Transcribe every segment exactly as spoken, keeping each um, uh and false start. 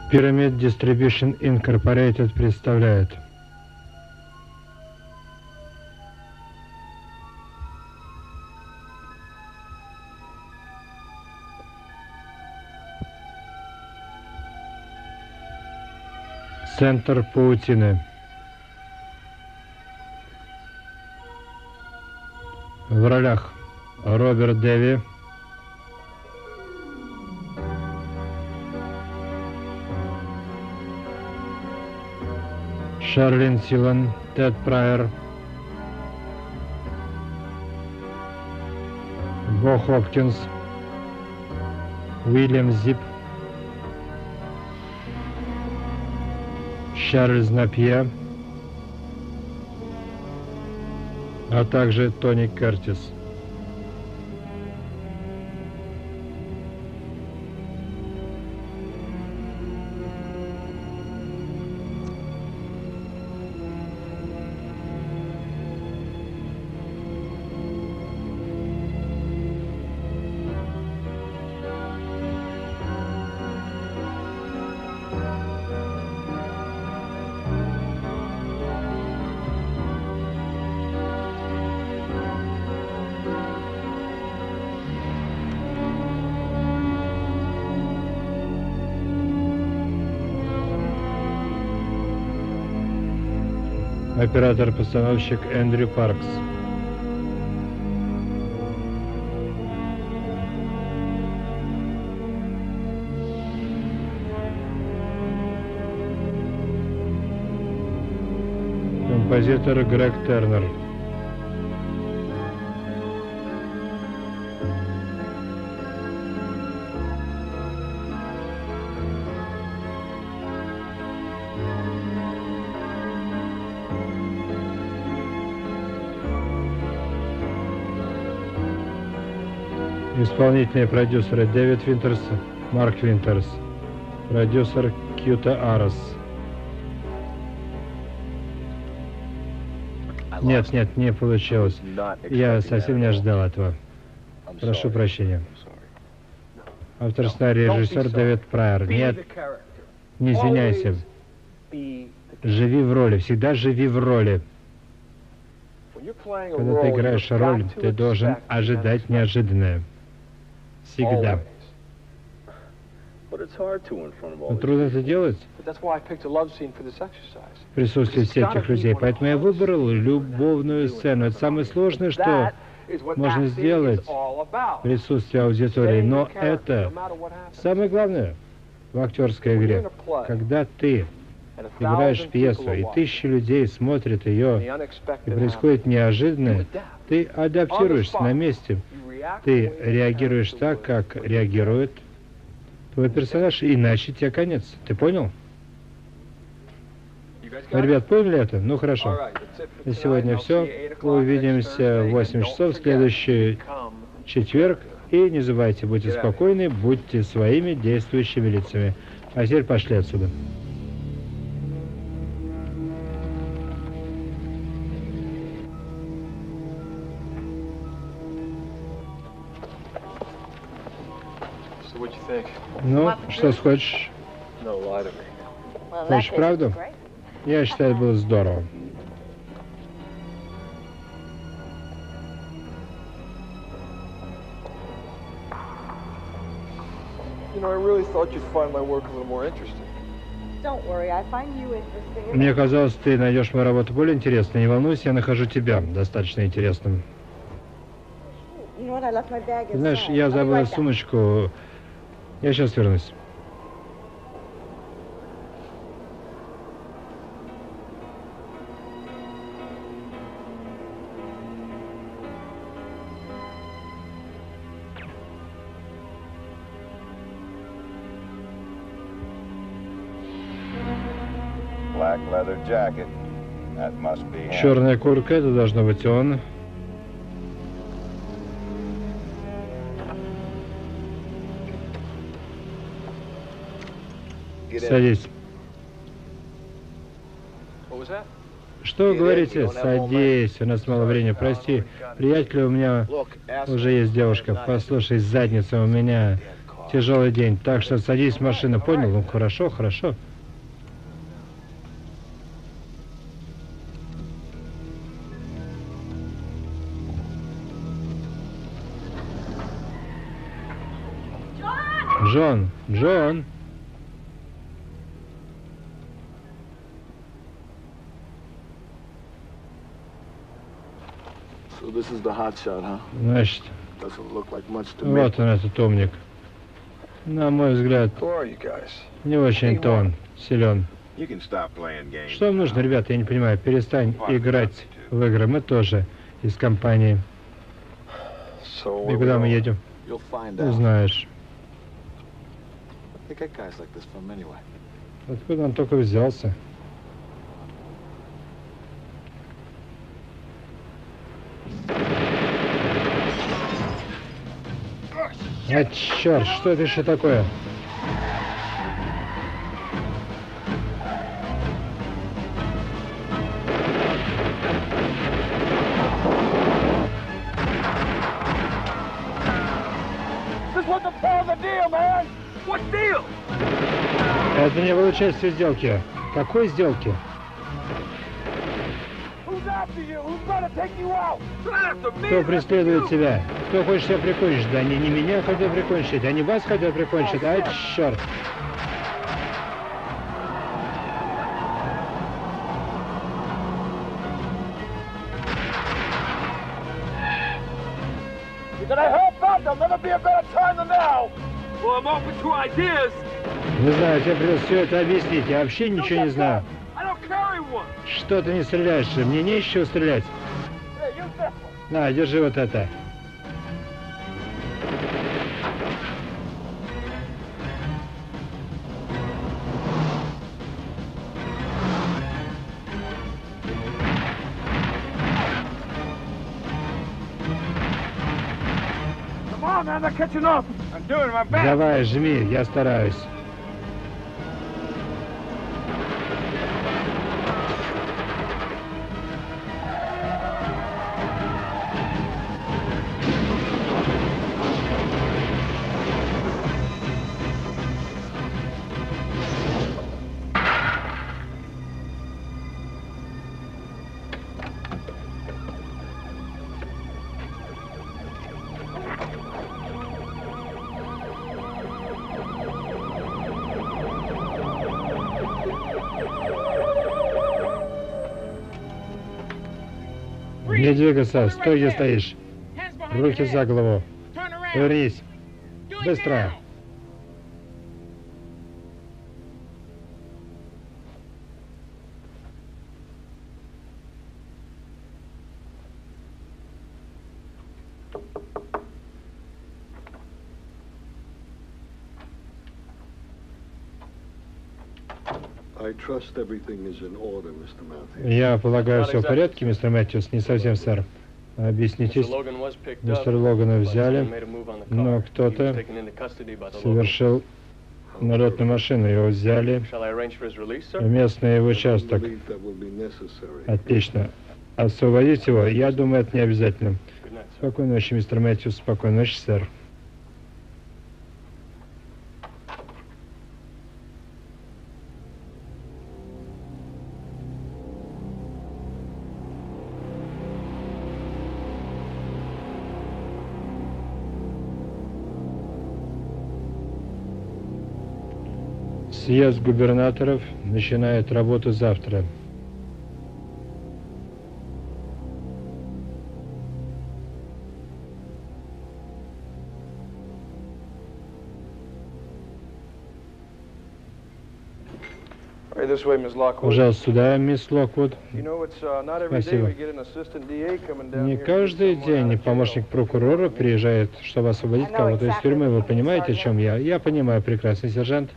Pyramid Distribution Incorporated представляет. Центр паутины. В ролях Роберт Дэви, Шарлин Силан, Тед Прайер, Бо Хопкинс, Уильям Зип, Чарльз Напье, а также Тони Кертис. Оператор-постановщик Эндрю Паркс. Композитор Грег Тернер. Исполнительные продюсеры Дэвид Винтерс, Марк Винтерс, продюсер Кьюта Арос. Нет, нет, не получилось. Я совсем не ожидал этого. Прошу прощения. Автор сценария, режиссер Дэвид Прайер. Нет, не извиняйся. Живи в роли, всегда живи в роли. Когда ты играешь роль, ты должен ожидать неожиданное. Всегда. Но трудно это делать в присутствии всех этих людей. Поэтому я выбрал любовную сцену. Это самое сложное, что можно сделать в присутствии аудитории. Но это самое главное в актерской игре. Когда ты играешь пьесу, и тысячи людей смотрят ее, и происходит неожиданное, ты адаптируешься на месте. Ты реагируешь так, как реагирует твой персонаж, иначе тебе конец. Ты понял? Ребят, поняли это? Ну хорошо. На сегодня все. Увидимся в восемь часов в следующий четверг. И не забывайте, будьте спокойны, будьте своими действующими лицами. А теперь пошли отсюда. Ну, что хочешь? Хочешь правду? Я считаю, это было здорово. Мне казалось, ты найдешь мою работу более интересной. Не волнуйся, я нахожу тебя достаточно интересным. Знаешь, я забыл сумочку. Я сейчас вернусь. Черная куртка, это должно быть он. Садись. Что вы говорите? Садись, у нас мало времени. Прости, приятель, у меня уже есть девушка. Послушай, задница у меня тяжелый день, так что садись в машину, понял? Ну, хорошо, хорошо. Джон, Джон. Значит, вот он, этот умник. На мой взгляд, не очень-то он силен. Что вам нужно, ребята, я не понимаю. Перестань играть в игры. Мы тоже из компании. И куда мы едем? Узнаешь. Откуда он только взялся? А черт, что это еще такое? Это не было частью сделки. Какой сделки? Кто преследует тебя? Кто хочет тебя прикончить? Да они не меня хотят прикончить, они вас хотят прикончить. А черт! Не знаю, тебе придется все это объяснить. Я вообще ничего не знаю. Что ты не стреляешь? Мне не из чего стрелять. На, держи вот это. Давай, жми, я стараюсь. Не двигаться, стой, где стоишь. Руки за голову. Повернись. Быстро. Я полагаю, все в порядке, мистер Мэтьюс? Не совсем, сэр. Объяснитесь. Мистера Логана взяли, но кто-то совершил налет на машину. Его взяли в местный участок. Отлично. Освободить его? Я думаю, это не обязательно. Спокойной ночи, мистер Мэтьюс. Спокойной ночи, сэр. Съезд губернаторов начинает работу завтра. Пожалуйста, сюда, мисс Локвуд. Спасибо. Не каждый день помощник прокурора приезжает, чтобы освободить кого-то из тюрьмы. Вы понимаете, о чем я? Я понимаю прекрасно, сержант.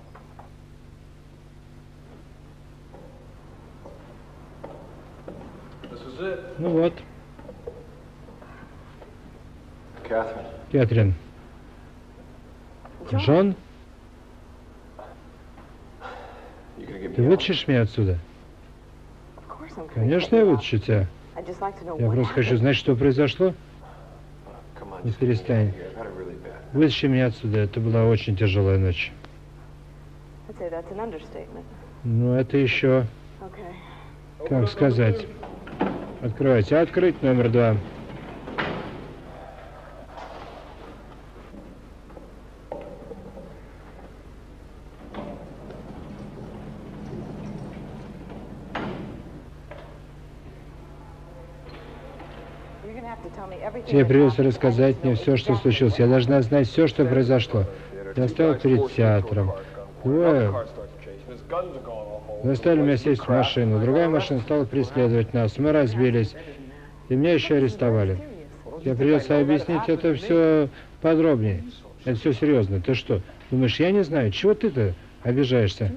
Ну вот. Кэтрин. Джон? Ты вытащишь меня отсюда? Конечно, я вытащу тебя. Я просто хочу знать, что произошло. Не перестань. Вытащи меня отсюда. Это была очень тяжелая ночь. Ну, это еще... Как сказать? Открывайте. Открыть номер два. Тебе придется рассказать мне все, что случилось. Я должна знать все, что произошло. Я стоял перед театром. Двое заставили меня сесть в машину. Другая машина стала преследовать нас. Мы разбились. И меня еще арестовали. Тебе придется объяснить это все подробнее. Это все серьезно. Ты что, думаешь, я не знаю? Чего ты-то обижаешься?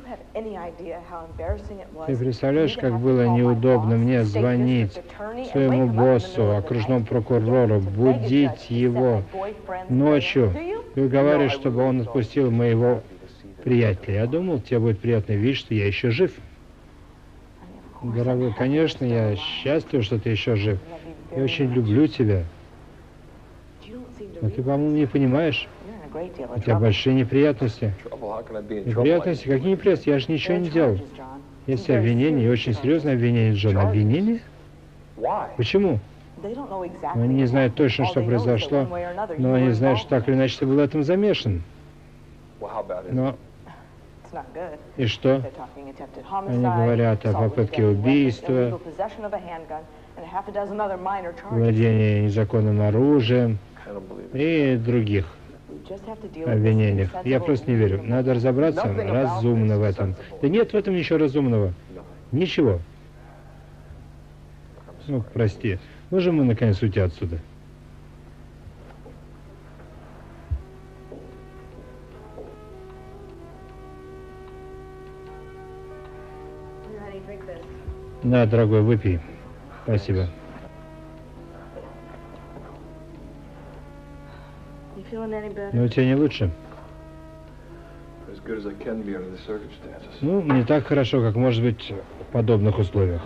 Ты представляешь, как было неудобно мне звонить своему боссу, окружному прокурору, будить его ночью и уговаривать, чтобы он отпустил моего приятеля. Я думал, тебе будет приятно видеть, что я еще жив. Дорогой, конечно, я счастлив, что ты еще жив. Я очень люблю тебя. Но ты, по-моему, не понимаешь. У тебя большие неприятности. Неприятности? Какие неприятности? Я же ничего не делал. Есть обвинение, и очень серьезное обвинение, Джон. Обвинение? Почему? Они не знают точно, что произошло, но они знают, что так или иначе ты был в этом замешан. Но... И что? Они говорят о попытке убийства, владении незаконным оружием и других обвинениях. Я просто не верю. Надо разобраться разумно в этом. Да нет в этом ничего разумного. Ничего. Ну, прости. Можем мы наконец уйти отсюда? На, дорогой, выпей. Спасибо. Ну, у тебя не лучше? Ну, не так хорошо, как может быть в подобных условиях.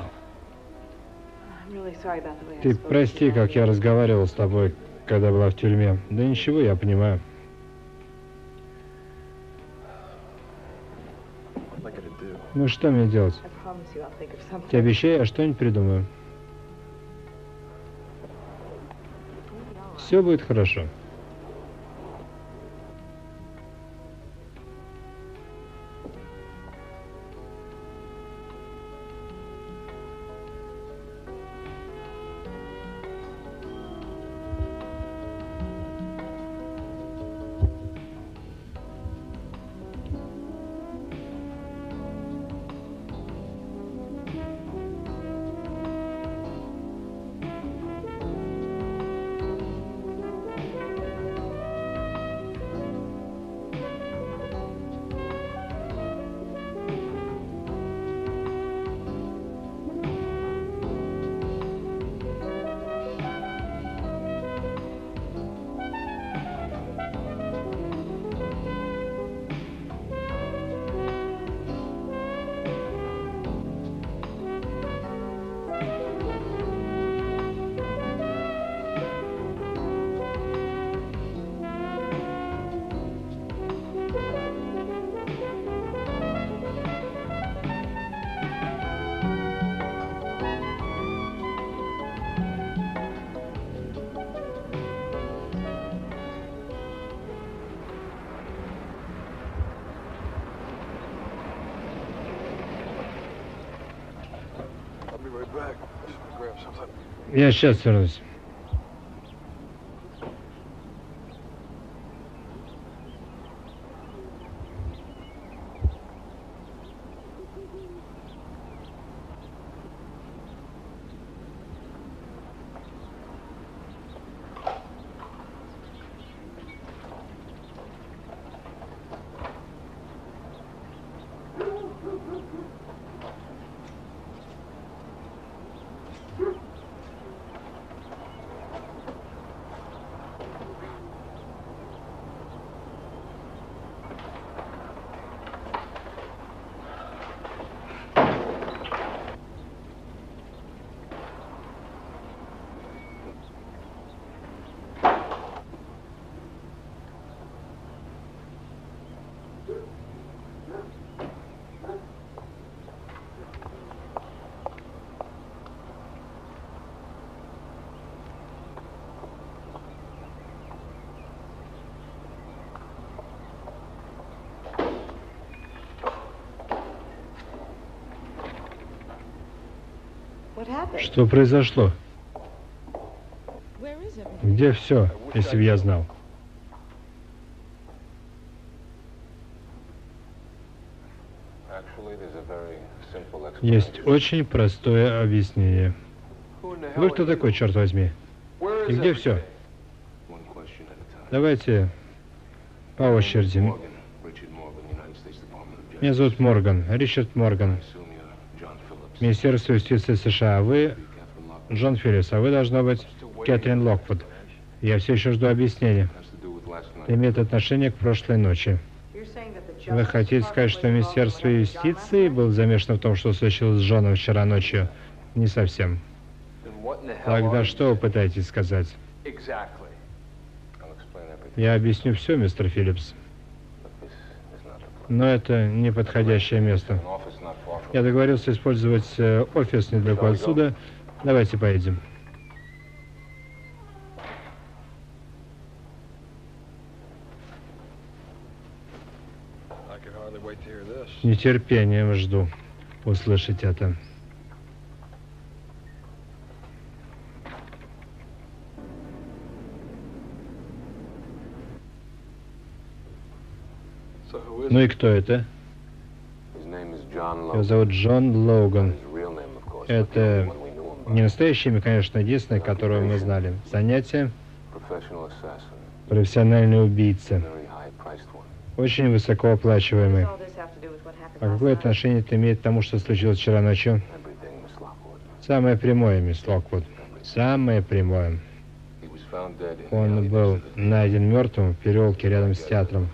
Ты прости, как я разговаривал с тобой, когда была в тюрьме. Да ничего, я понимаю. Ну, что мне делать? Я обещаю, я что-нибудь придумаю. Все будет хорошо. Я сейчас вернусь. Что произошло? Где все, если бы я знал? Есть очень простое объяснение. Вы кто такой, черт возьми? И где все? Давайте по очереди. Меня зовут Морган, Ричард Морган. Министерство юстиции США. Вы Джон Филлипс, а вы, должно быть, Кэтрин Локвуд. Я все еще жду объяснения. Это имеет отношение к прошлой ночи. Вы хотите сказать, что Министерство юстиции было замешано в том, что случилось с Джоном вчера ночью? Не совсем. Тогда что вы пытаетесь сказать? Я объясню все, мистер Филлипс. Но это неподходящее место. Я договорился использовать э, офис недалеко отсюда. Давайте поедем. С нетерпением жду услышать это. Ну и кто это? Его зовут Джон Логан. Это не настоящее имя, конечно, единственное, которое мы знали. Занятие — профессиональный убийца. Очень высокооплачиваемый. А какое отношение это имеет к тому, что случилось вчера ночью? Самое прямое, мисс Локвуд. Самое прямое. Он был найден мертвым в переулке рядом с театром.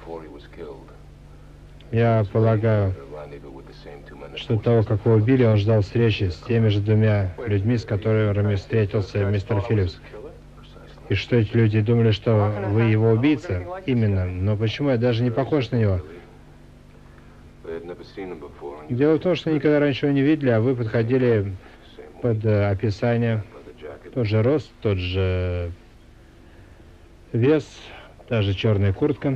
Я полагаю, что до того, как его убили, он ждал встречи с теми же двумя людьми, с которыми встретился мистер Филлипс. И что эти люди думали, что вы его убийца? Именно. Но почему я даже не похож на него? Дело в том, что никогда раньше его не видели, а вы подходили под описание. Тот же рост, тот же вес, та же черная куртка.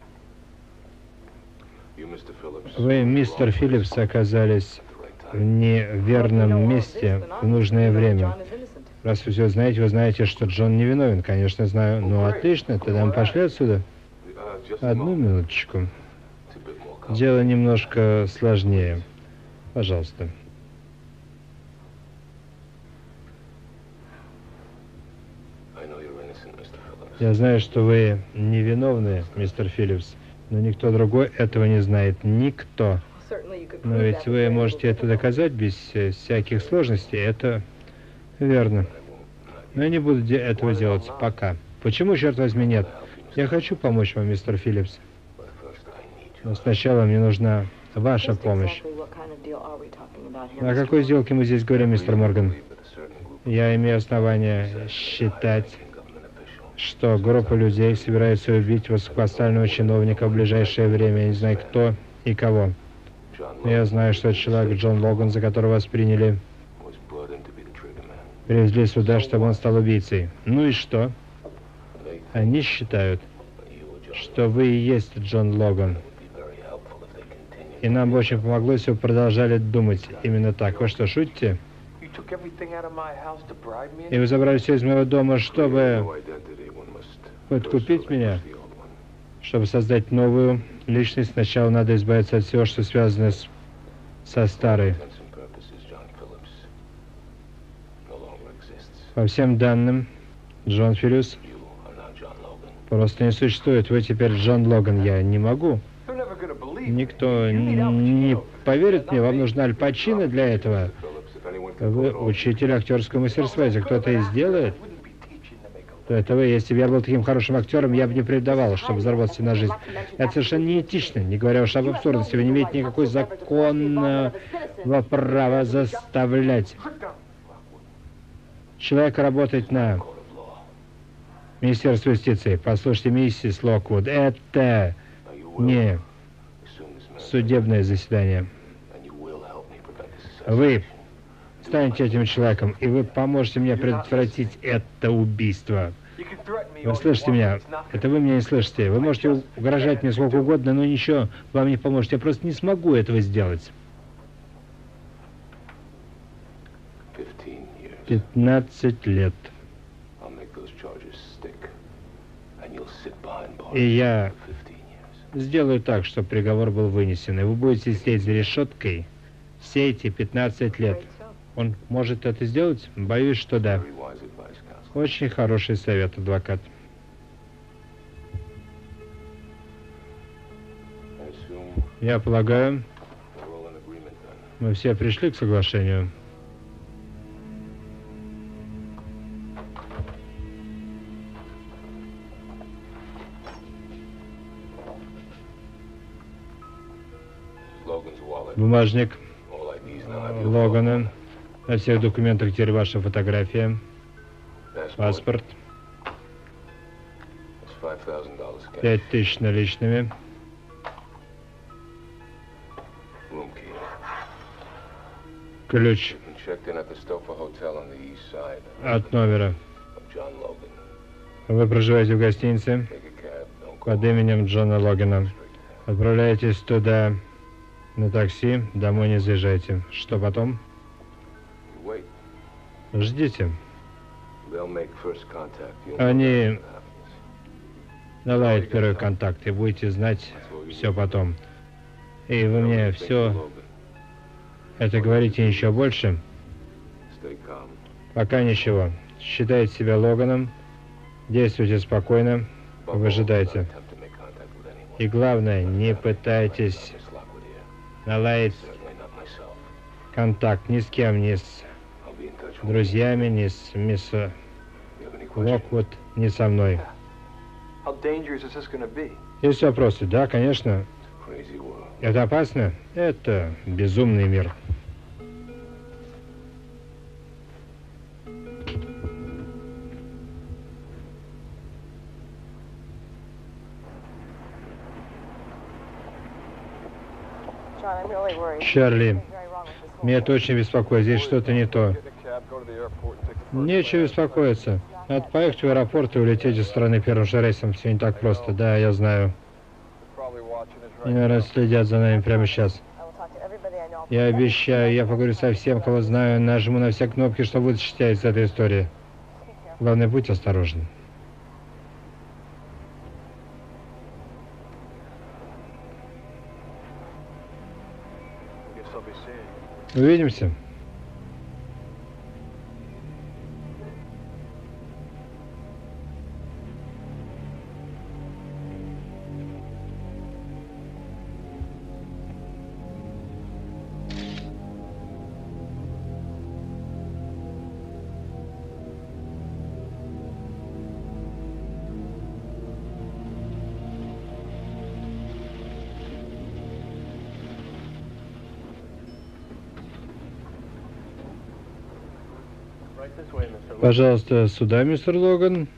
Вы, мистер Филлипс, оказались в неверном месте в нужное время. Раз вы все знаете, вы знаете, что Джон невиновен. Конечно, знаю. Ну, отлично, тогда мы пошли отсюда. Одну минуточку. Дело немножко сложнее. Пожалуйста. Я знаю, что вы невиновны, мистер Филлипс, но никто другой этого не знает. Никто. Но ведь вы можете это доказать без всяких сложностей. Это верно. Но я не буду этого делать пока. Почему, черт возьми, нет? Я хочу помочь вам, мистер Филлипс. Но сначала мне нужна ваша помощь. О какой сделке мы здесь говорим, мистер Морган? Я имею основания считать, что группа людей собирается убить высокопоставленного чиновника в ближайшее время. Я не знаю, кто и кого. Но я знаю, что это человек Джон Логан, за которого вас приняли, привезли сюда, чтобы он стал убийцей. Ну и что? Они считают, что вы и есть Джон Логан. И нам бы очень помогло, если бы продолжали думать именно так. Вы что, шутите? И вы забрали все из моего дома, чтобы подкупить меня? Чтобы создать новую личность, сначала надо избавиться от всего, что связано с... со старой. По всем данным, Джон Филлипс просто не существует. Вы теперь Джон Логан. Я не могу. Никто не поверит мне. Вам нужна Аль Пачино для этого. Вы учитель актерского мастерства. Если кто-то и сделает, то это вы. Если бы я был таким хорошим актером, я бы не предавал, чтобы заработать на жизнь. Это совершенно неэтично, не говоря уж об абсурдности. Вы не имеете никакой законного права заставлять человека работать на Министерство юстиции. Послушайте, миссис Локвуд, это не судебное заседание. Вы станете этим человеком, и вы поможете мне предотвратить это убийство. Вы слышите меня? Это вы меня не слышите. Вы можете угрожать мне сколько угодно, но ничего вам не поможет. Я просто не смогу этого сделать. пятнадцать лет. И я сделаю так, чтобы приговор был вынесен. И вы будете сидеть за решеткой все эти пятнадцать лет. Он может это сделать? Боюсь, что да. Очень хороший совет, адвокат. Я полагаю, мы все пришли к соглашению. Бумажник Логана. На всех документах теперь ваша фотография. Паспорт. Пять тысяч наличными. Ключ от номера. Вы проживаете в гостинице под именем Джона Логана. Отправляетесь туда на такси, домой не заезжайте. Что потом? Ждите. Они наладят первый контакт, и будете знать все потом. И вы мне все это говорите еще больше? Пока ничего. Считайте себя Логаном, действуйте спокойно, выжидайте. И главное, не пытайтесь наладить контакт ни с кем, ни с друзьями, ни с мисс Локвуд, ни со мной. Есть вопросы? Да, конечно. Это опасно? Это безумный мир. Чарли, меня это очень беспокоит. Здесь что-то не то. Нечего беспокоиться. Надо поехать в аэропорт и улететь из страны первым же рейсом. Все не так просто. Да, я знаю. Они, наверное, следят за нами прямо сейчас. Я обещаю, я поговорю со всем, кого знаю, нажму на все кнопки, чтобы вытащить из этой истории. Главное, будь осторожен. Увидимся. Пожалуйста, сюда, мистер Логан.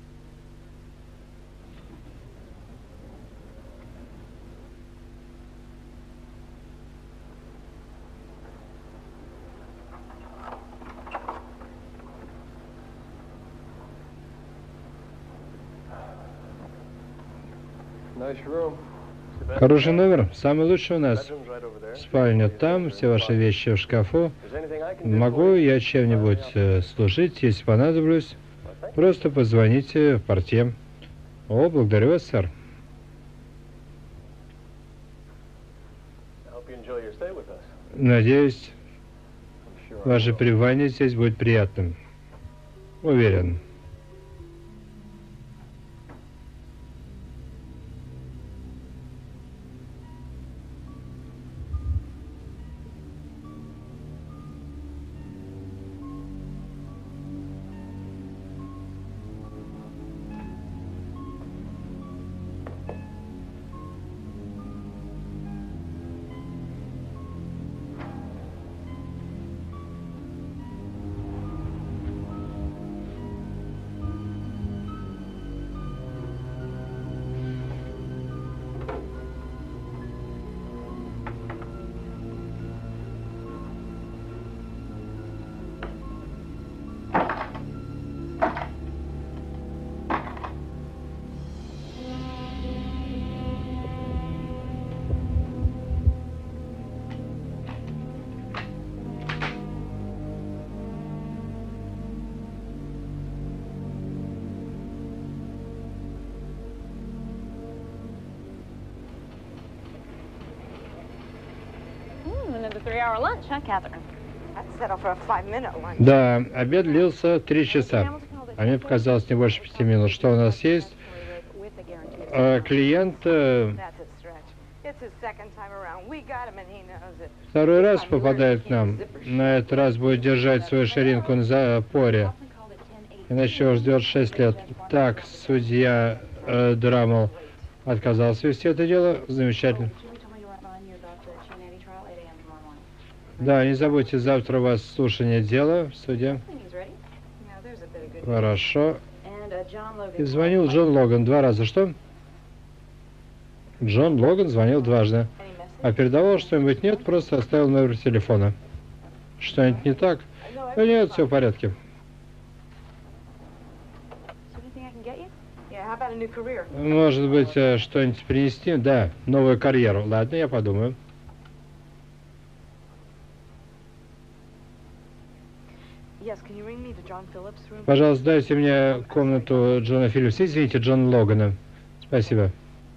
Хороший номер, самый лучший у нас. Спальня там, все ваши вещи в шкафу. Могу я чем-нибудь э, служить, если понадоблюсь? Просто позвоните в портье. О, благодарю вас, сэр. Надеюсь, ваше пребывание здесь будет приятным. Уверен. Да, обед длился три часа. А мне показалось не больше пяти минут. Что у нас есть? А клиент э, второй раз попадает к нам. На этот раз будет держать свою ширинку на запоре. Иначе его ждет шесть лет. Так, судья э, Драммел отказался вести это дело. Замечательно. Да, не забудьте, завтра у вас слушание дела в суде. Хорошо. И звонил Джон Логан два раза. Что? Джон Логан звонил дважды. А передавал что-нибудь? Нет, просто оставил номер телефона. Что-нибудь не так? Да нет, все в порядке. Может быть, что-нибудь принести? Да, новую карьеру. Ладно, я подумаю. Пожалуйста, дайте мне комнату Джона Филлипса. Извините, Джона Логана. Спасибо.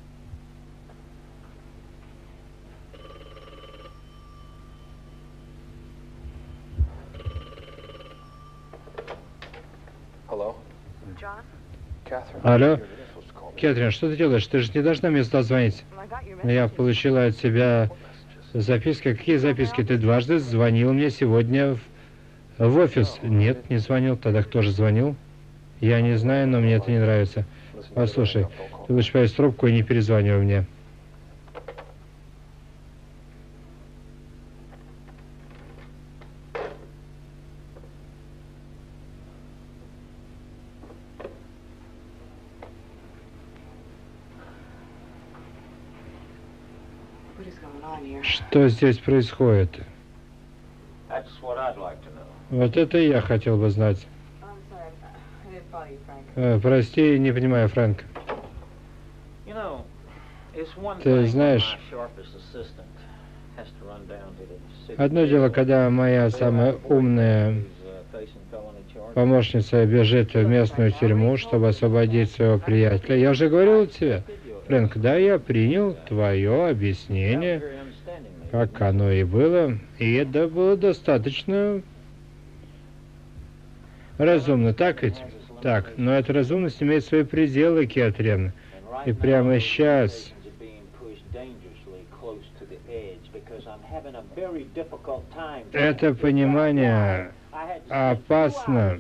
Алло? Кэтрин, что ты делаешь? Ты же не должна мне сюда звонить. Я получила от тебя записки. Какие записки? Ты дважды звонил мне сегодня в, в офис. Нет, не звонил. Тогда кто же звонил? Я не знаю, но мне это не нравится. Послушай, ты лучше повесь трубку и не перезванивай мне. Что здесь происходит? Вот это и я хотел бы знать. Э, прости, не понимаю, Фрэнк. Ты знаешь, одно дело, когда моя самая умная помощница бежит в местную тюрьму, чтобы освободить своего приятеля. Я уже говорил тебе, Фрэнк, да, я принял твое объяснение, как оно и было, и это было достаточно разумно, так ведь? Так, но эта разумность имеет свои пределы, Кэтрин. И прямо сейчас это понимание опасно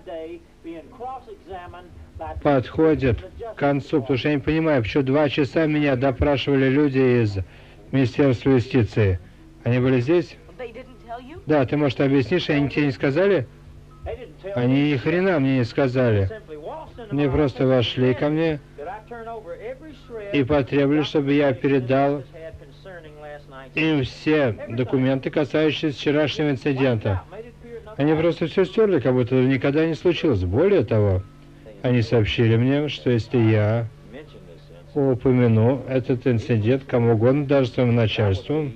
подходит к концу, потому что я не понимаю, почему два часа меня допрашивали люди из Министерства юстиции. Они были здесь? Да, ты, может, объяснишь, они тебе не сказали? Они ни хрена мне не сказали. Мне просто вошли ко мне и потребовали, чтобы я передал им все документы, касающиеся вчерашнего инцидента. Они просто все стерли, как будто это никогда не случилось. Более того, они сообщили мне, что если я упомяну этот инцидент кому угодно, даже своему начальству,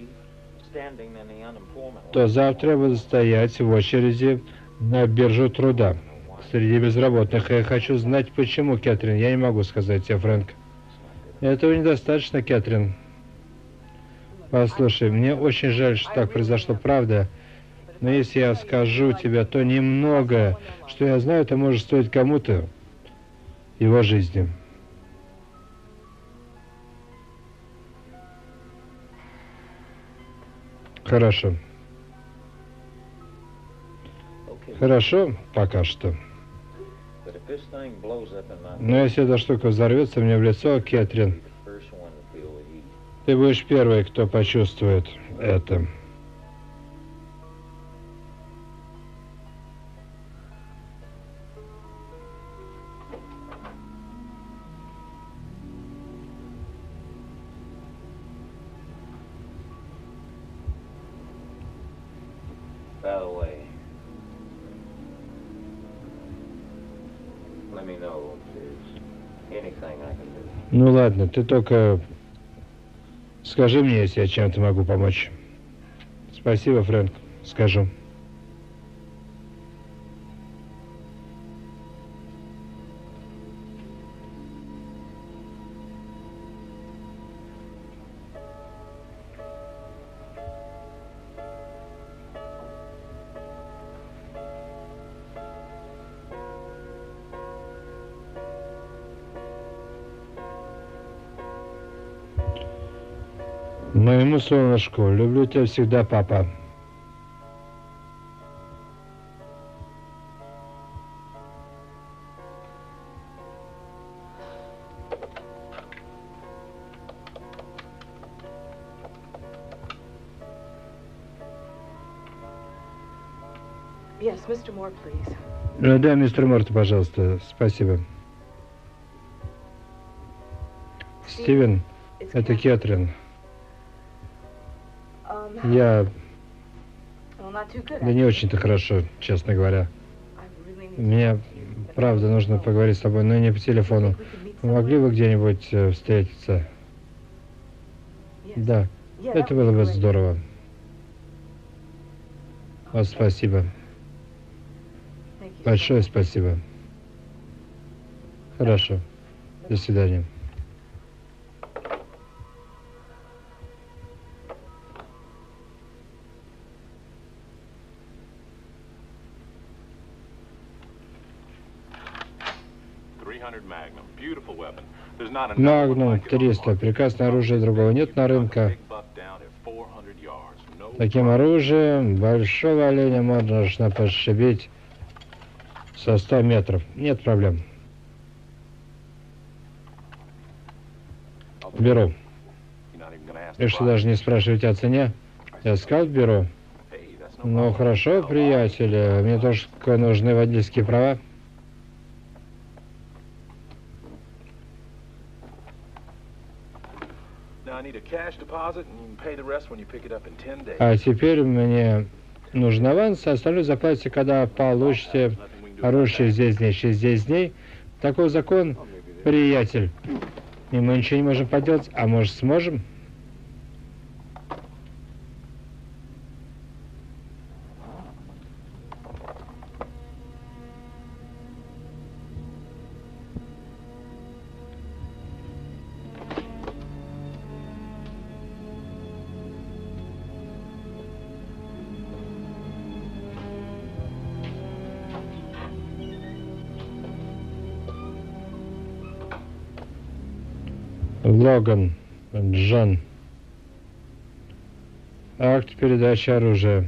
то завтра я буду стоять в очереди на биржу труда среди безработных. Я хочу знать, почему, Кэтрин. Я не могу сказать тебе, Фрэнк. Этого недостаточно, Кэтрин. Послушай, мне очень жаль, что так произошло, правда. Но если я скажу тебе, то немного, что я знаю, это может стоить кому-то его жизни. Хорошо. Хорошо, пока что. Но если эта штука взорвется мне в лицо, Кэтрин, ты будешь первой, кто почувствует это. Ну ладно, ты только скажи мне, если я чем-то могу помочь. Спасибо, Фрэнк, скажу. Моему солнышку, люблю тебя всегда, папа. Yes, мистер Moore, please. Ну да, мистер Морт, пожалуйста, спасибо. Стивен, это Кэтрин. Я... Да не очень-то хорошо, честно говоря. Мне, правда, нужно поговорить с тобой, но не по телефону. Могли бы где-нибудь э, встретиться? Да, это было бы здорово. Вот, спасибо. Большое спасибо. Хорошо. До свидания. Магнум триста. Прекрасное оружие, другого нет на рынке. Таким оружием большого оленя можно пошибить со ста метров. Нет проблем. Беру. Решил даже не спрашивать о цене. Я сказал, беру. Ну хорошо, приятель. Мне тоже нужны водительские права. А теперь мне нужен аванс, а остальное заплатите, когда получите оружие через десять дней. Через десять дней. Такой закон, приятель. И мы ничего не можем поделать, а может сможем? Логан, Джон. Акт передачи оружия.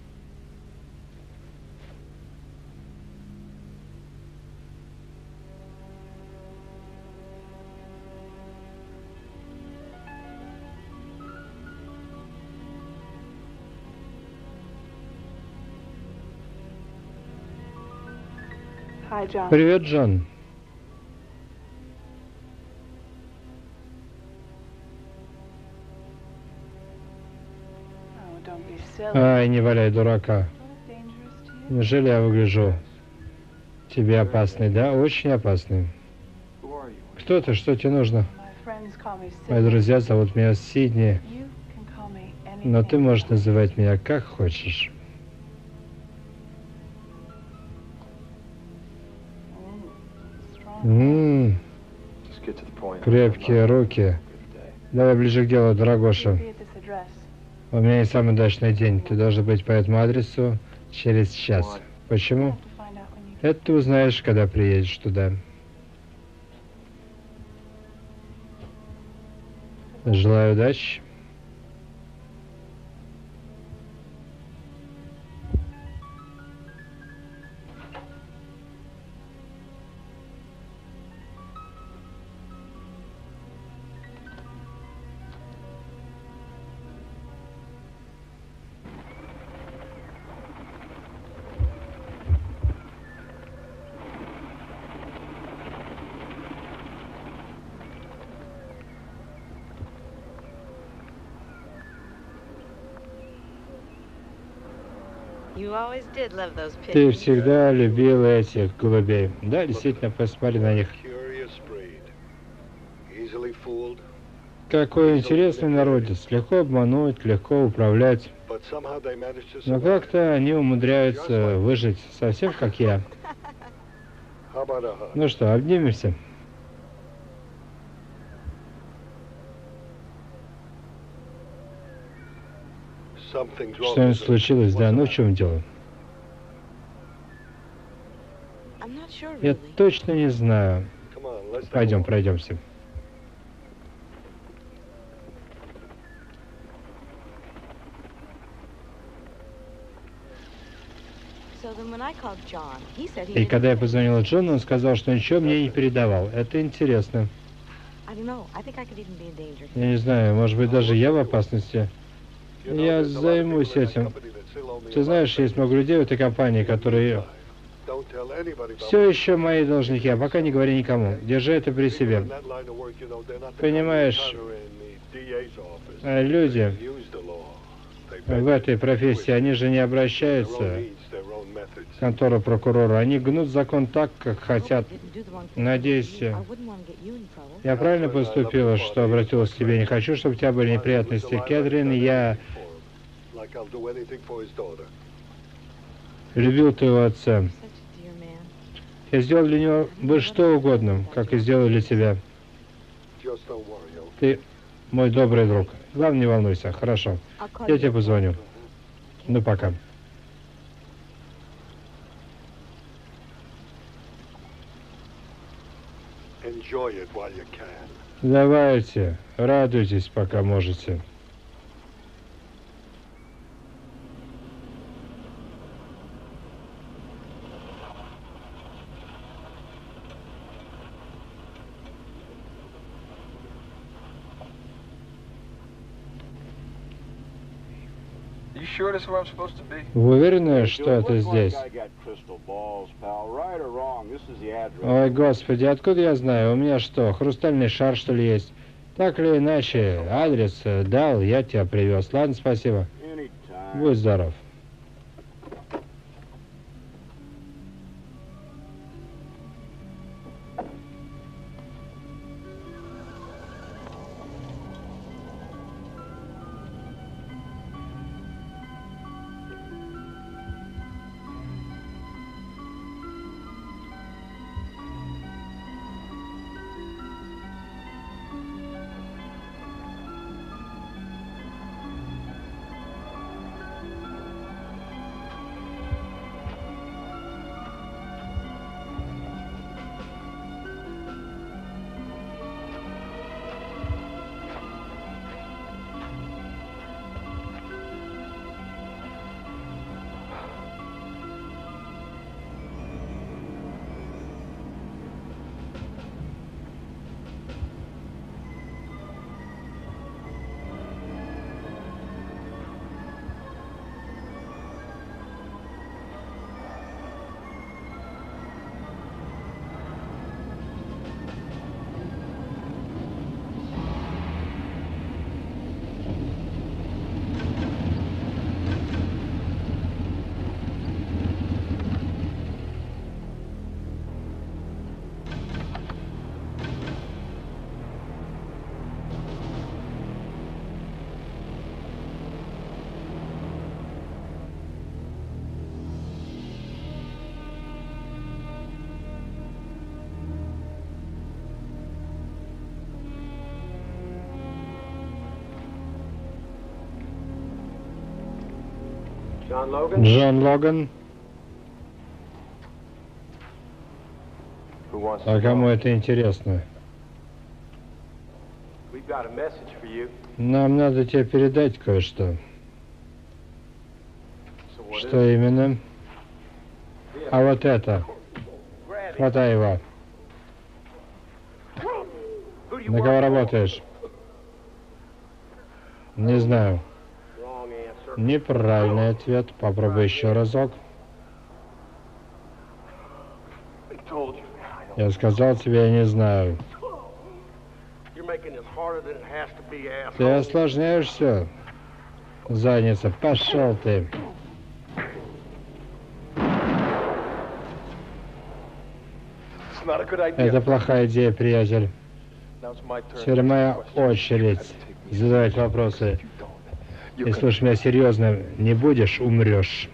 Привет, Джон. Ай, не валяй дурака. Неужели я выгляжу тебе опасный? Да, очень опасный. Кто ты? Что тебе нужно? Мои друзья зовут меня Сидни, но ты можешь называть меня как хочешь. Ммм, крепкие руки. Давай ближе к делу, дорогоша. У меня не самый удачный день. Ты должен быть по этому адресу через час. Почему? Это ты узнаешь, когда приедешь туда. Желаю удачи. Ты всегда любил этих голубей. Да, действительно, посмотри на них. Какой интересный народец. Легко обмануть, легко управлять. Но как-то они умудряются выжить совсем как я. Ну что, обнимемся? Что-нибудь случилось, да? Ну, в чем дело? Я точно не знаю. Пойдем, пройдемся. И когда я позвонила Джону, он сказал, что ничего мне не передавал. Это интересно. Я не знаю, может быть, даже я в опасности. Я займусь этим. Ты знаешь, есть много людей в этой компании, которые все еще мои должники, а пока не говори никому. Держи это при себе. Понимаешь, люди в этой профессии, они же не обращаются в контору прокурора. Они гнут закон так, как хотят. Надеюсь, я правильно поступила, что обратилась к тебе. Не хочу, чтобы у тебя были неприятности. Кэтрин, я любил твоего отца. Я сделал для него бы что угодно, как и сделал для тебя. Ты мой добрый друг. Главное, не волнуйся. Хорошо. Я тебе позвоню. Ну, пока. Давайте, радуйтесь, пока можете. Вы уверены, что это здесь? Ой, Господи, откуда я знаю? У меня что, хрустальный шар, что ли, есть? Так или иначе, адрес дал, я тебя привез. Ладно, спасибо. Будь здоров. Джон Логан. А кому это интересно? Нам надо тебе передать кое-что. Что именно? А вот это. Хватай его. На кого работаешь? Не знаю. Неправильный ответ. Попробуй еще разок. Я сказал тебе, я не знаю. Ты осложняешь все. Задница, пошел ты. Это плохая идея, приятель. Теперь моя очередь задавать вопросы. Если уж меня серьезно не будешь, умрешь.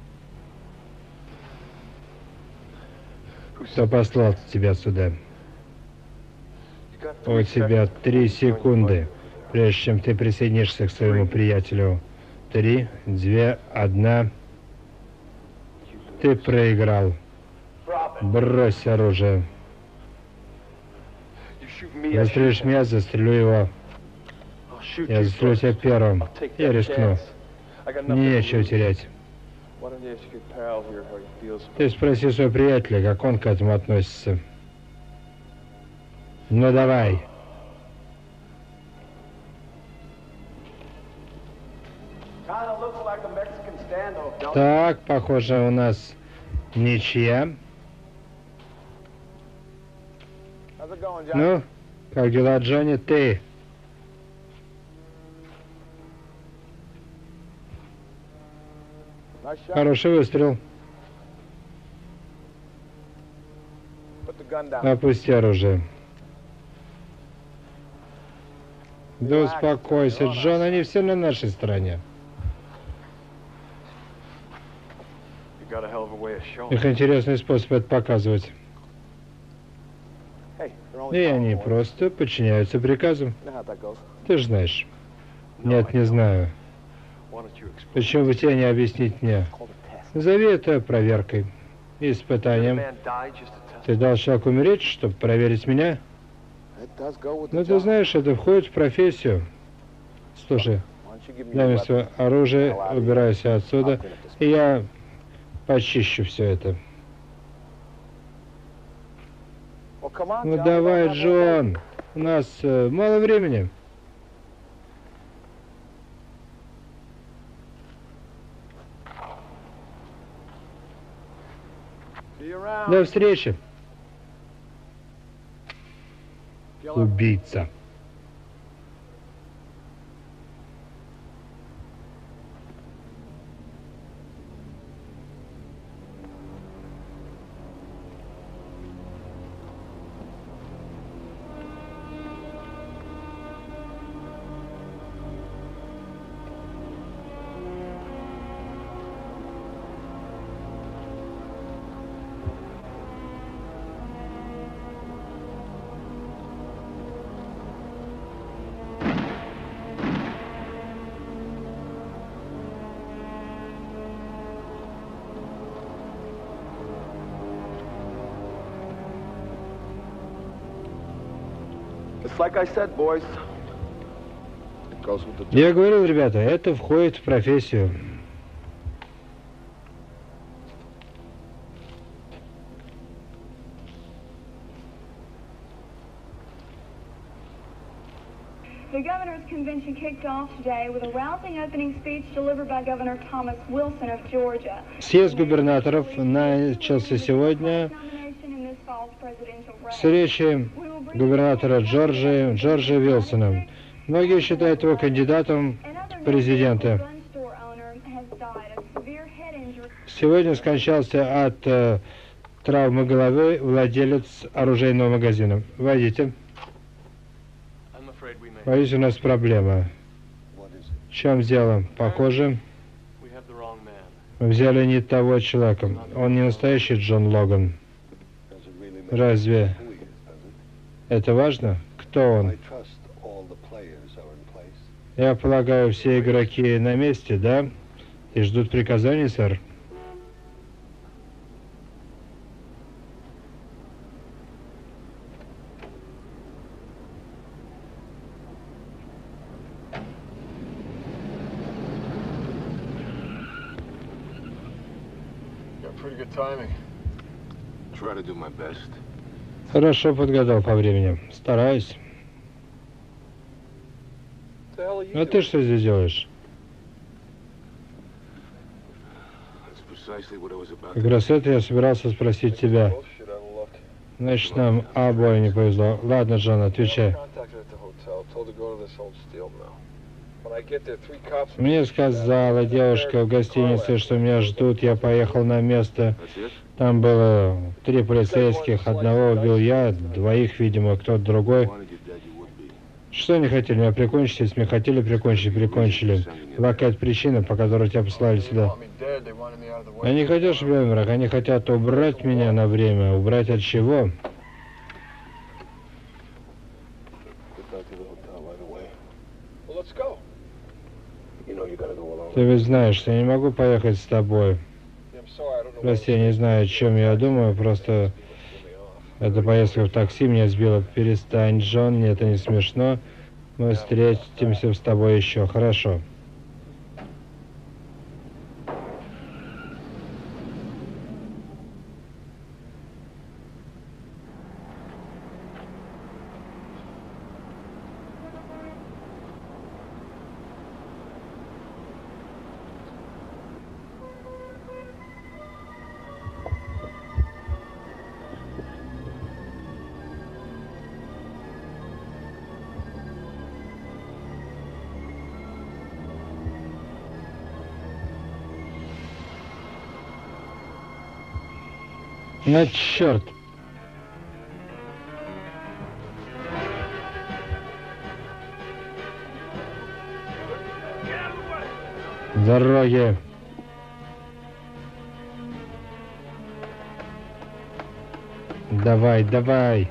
Кто послал тебя сюда? У тебя три секунды, прежде чем ты присоединишься к своему приятелю. Три, две, одна. Ты проиграл. Брось оружие. Застрелишь меня, застрелю его. Я застрелю тебя первым. Я рискну. Мне нечего терять. Ты спроси своего приятеля, как он к этому относится. Ну давай. Так, похоже, у нас ничья. Ну, как дела, Джонни? Ты? Хороший выстрел. Опусти оружие. Да успокойся, Джон, они все на нашей стороне. Их интересный способ это показывать. И они просто подчиняются приказам. Ты же знаешь. Нет, не знаю. Почему бы тебе не объяснить мне? Назови это проверкой, испытанием. Ты дал человеку умереть, чтобы проверить меня? Ну, ты знаешь, это входит в профессию. Слушай, дай мне свое оружие, убирайся отсюда, и я почищу все это. Ну давай, Джон, у нас э, мало времени. До встречи. Убийца. Я говорил, ребята, это входит в профессию. The Governor's Convention kicked off today with a rousing opening speech delivered by Governor Thomas Wilson of Georgia. Съезд губернаторов начался сегодня с речи губернатора Джорджии, Джорджа Вилсона. Многие считают его кандидатом в президенты. Сегодня скончался от э, травмы головы владелец оружейного магазина. Войдите. Боюсь, у нас проблема. В чем дело? Похоже, мы взяли не того человека. Он не настоящий Джон Логан. Разве это важно? Кто он? Я полагаю, все игроки на месте, да? И ждут приказаний, сэр. Хорошо подгадал по времени. Стараюсь. А ты что здесь делаешь? Как раз это я собирался спросить тебя. Значит, нам обоим не повезло. Ладно, Джон, отвечай. Мне сказала девушка в гостинице, что меня ждут. Я поехал на место. Там было три полицейских. Одного убил я, двоих, видимо, кто-то другой. Что они хотели? Меня прикончить? Если меня хотели прикончить, прикончили. Была какая-то причина, по которой тебя послали сюда. Они не хотят, чтобы я умер. Они хотят убрать меня на время. Убрать от чего? Ты ведь знаешь, что я не могу поехать с тобой. Прости, я не знаю, о чем я думаю, просто эта поездка в такси меня сбила. Перестань, Джон, мне это не смешно. Мы встретимся с тобой еще, хорошо? На черт! Дороги! Давай, давай!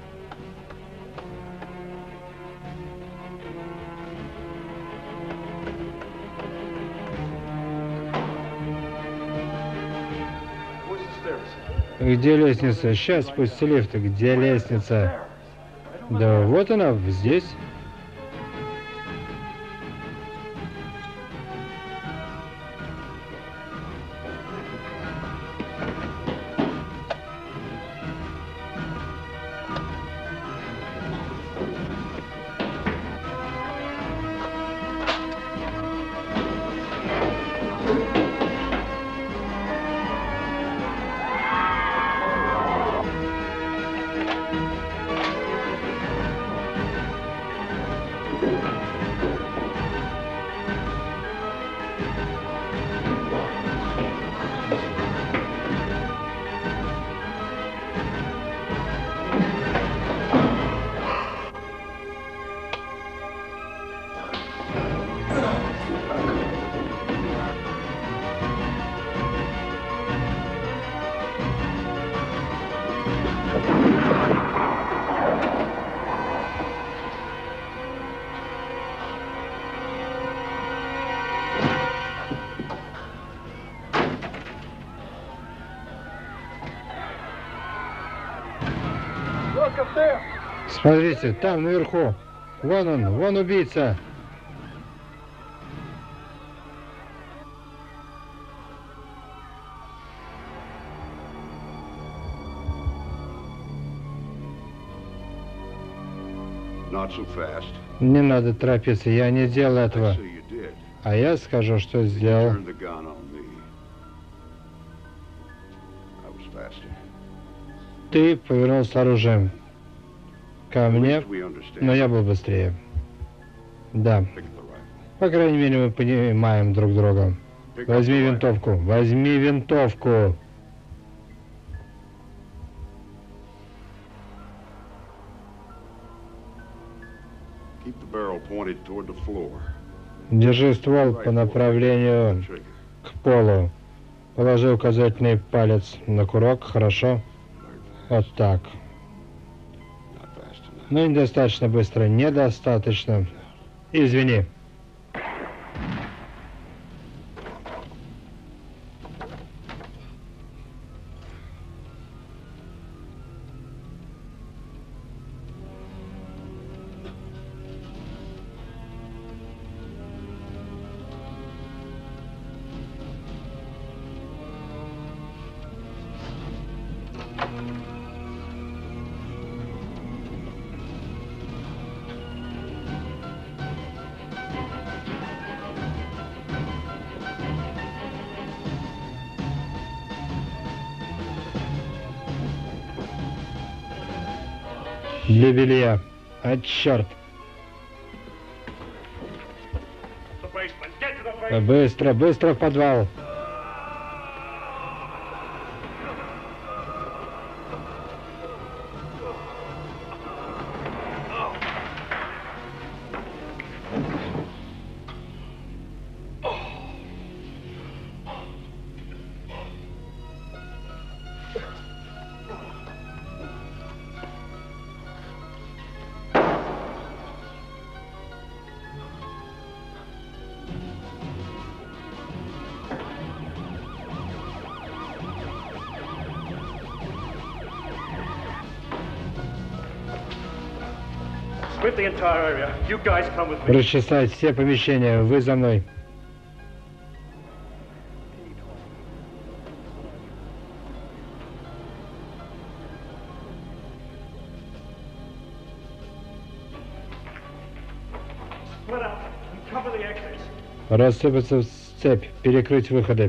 Где лестница? Сейчас, спусти лифт. Где лестница? Да вот она, здесь. Смотрите, там наверху. Вон он, вон убийца. Не надо торопиться, я не делал этого. А я скажу, что сделал. Ты повернулся оружием ко мне, но я был быстрее. Да. По крайней мере, мы понимаем друг друга. Возьми винтовку. Возьми винтовку. Держи ствол по направлению к полу. Положи указательный палец на курок. Хорошо. Вот так. Но недостаточно быстро. Недостаточно. Извини. Для белья. А черт. Быстро, быстро в подвал. Прочесать все помещения. Вы за мной. Рассыпаться в цепь. Перекрыть выходы.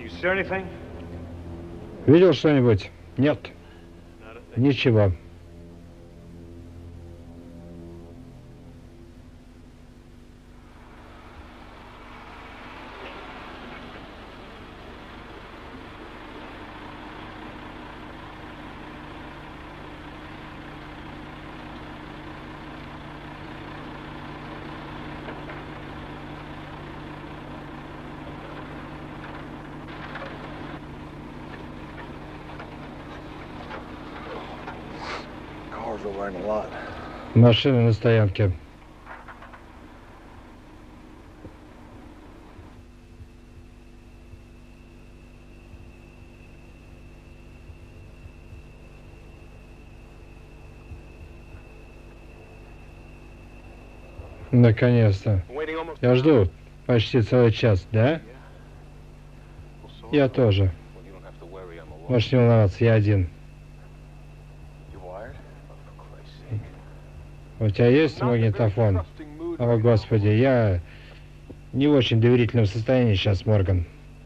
Видел что-нибудь? Нет. Ничего. Машина на стоянке. Наконец-то. Я жду почти целый час, да? Я тоже. Можешь не волноваться, я один. У тебя есть магнитофон? О, Господи, я не в очень доверительном состоянии сейчас, Морган.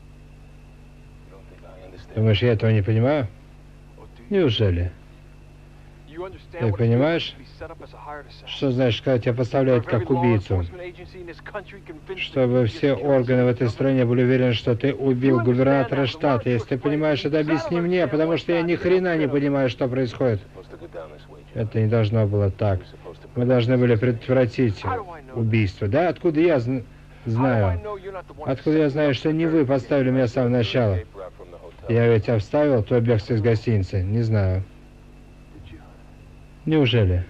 Думаешь, я этого не понимаю? Неужели? Ты понимаешь, что значит, когда тебя поставляют как убийцу? Чтобы все органы в этой стране были уверены, что ты убил губернатора штата. Если ты понимаешь это, объясни мне, потому что я ни хрена не понимаю, что происходит. Это не должно было так. Мы должны были предотвратить убийство. Да, откуда я зн знаю? Откуда я знаю, что не вы поставили меня с самого начала? Я ведь обставил твой бегство из гостиницы. Не знаю. Неужели?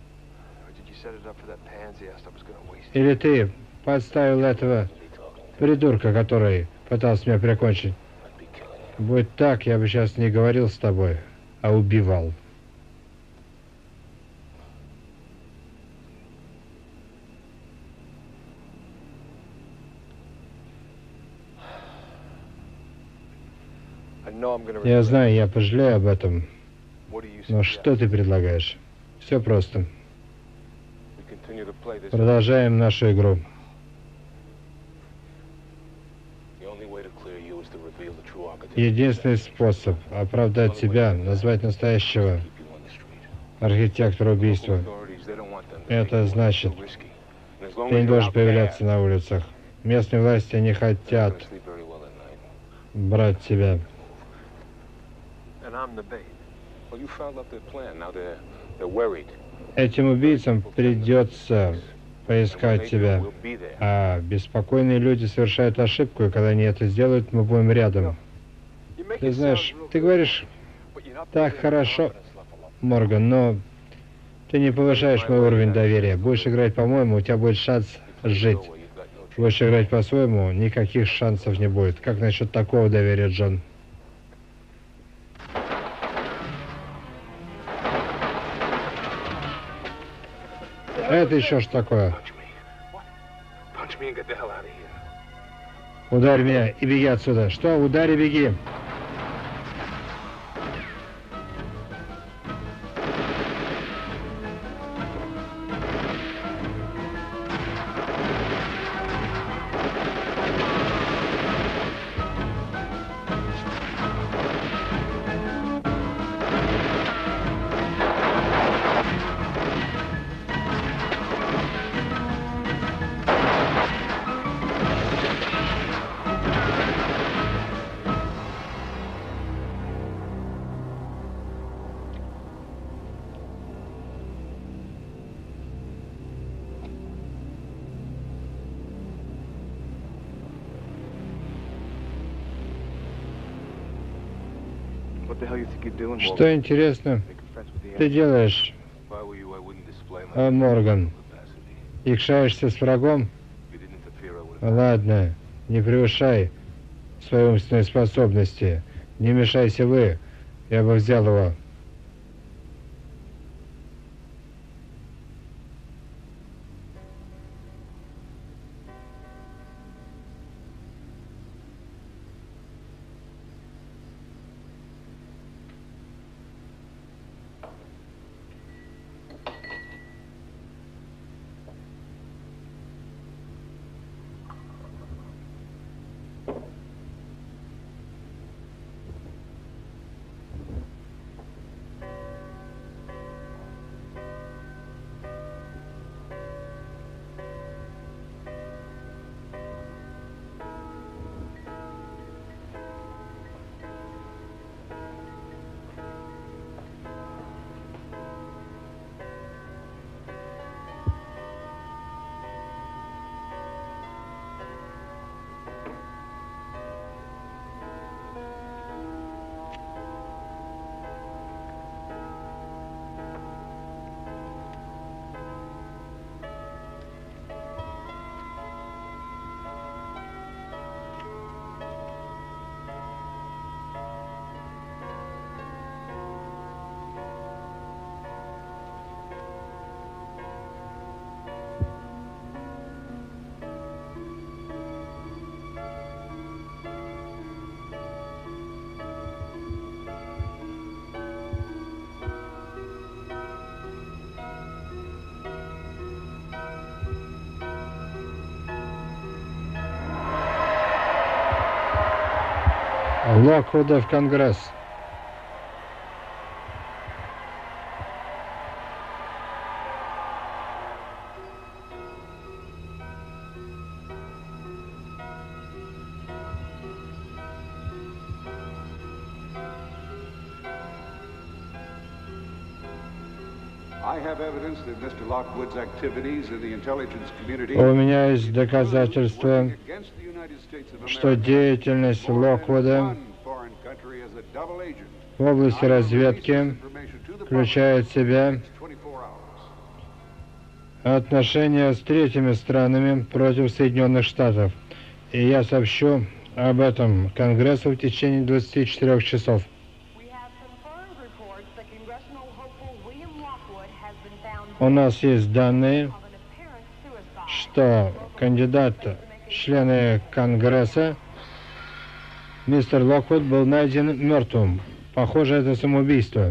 Или ты подставил этого придурка, который пытался меня прикончить? Будь так, я бы сейчас не говорил с тобой, а убивал. Я знаю, я пожалею об этом. Но что ты предлагаешь? Все просто. Продолжаем нашу игру. Единственный способ оправдать тебя, назвать настоящего архитектора убийства, это значит, ты не должен появляться на улицах. Местные власти не хотят брать тебя. Этим убийцам придется поискать тебя, а беспокойные люди совершают ошибку, и когда они это сделают, мы будем рядом. Ты знаешь, ты говоришь так хорошо, Морган, но ты не повышаешь мой уровень доверия. Будешь играть по-моему, у тебя будет шанс жить. Будешь играть по-своему, никаких шансов не будет. Как насчет такого доверия, Джон? Это еще что такое? Ударь меня и беги отсюда. Что? Ударь и беги. Что интересно, ты делаешь, а, Морган? Икшаешься с врагом? Ладно, не превышай свои умственные способности. Не мешайся вы, я бы взял его. Локвуда в Конгресс. У меня есть доказательства, что деятельность Локвуда в области разведки включает в себя отношения с третьими странами против Соединенных Штатов. И я сообщу об этом Конгрессу в течение двадцати четырёх часов. У нас есть данные, что кандидат в члены Конгресса, мистер Локвуд, был найден мертвым. Похоже, это самоубийство.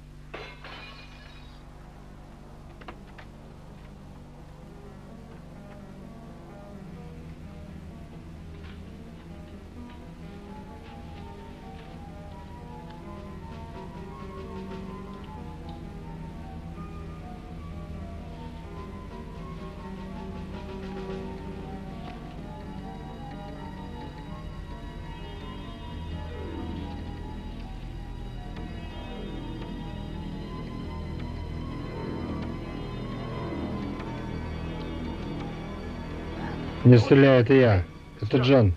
Не стреляй, это я. Это Джон.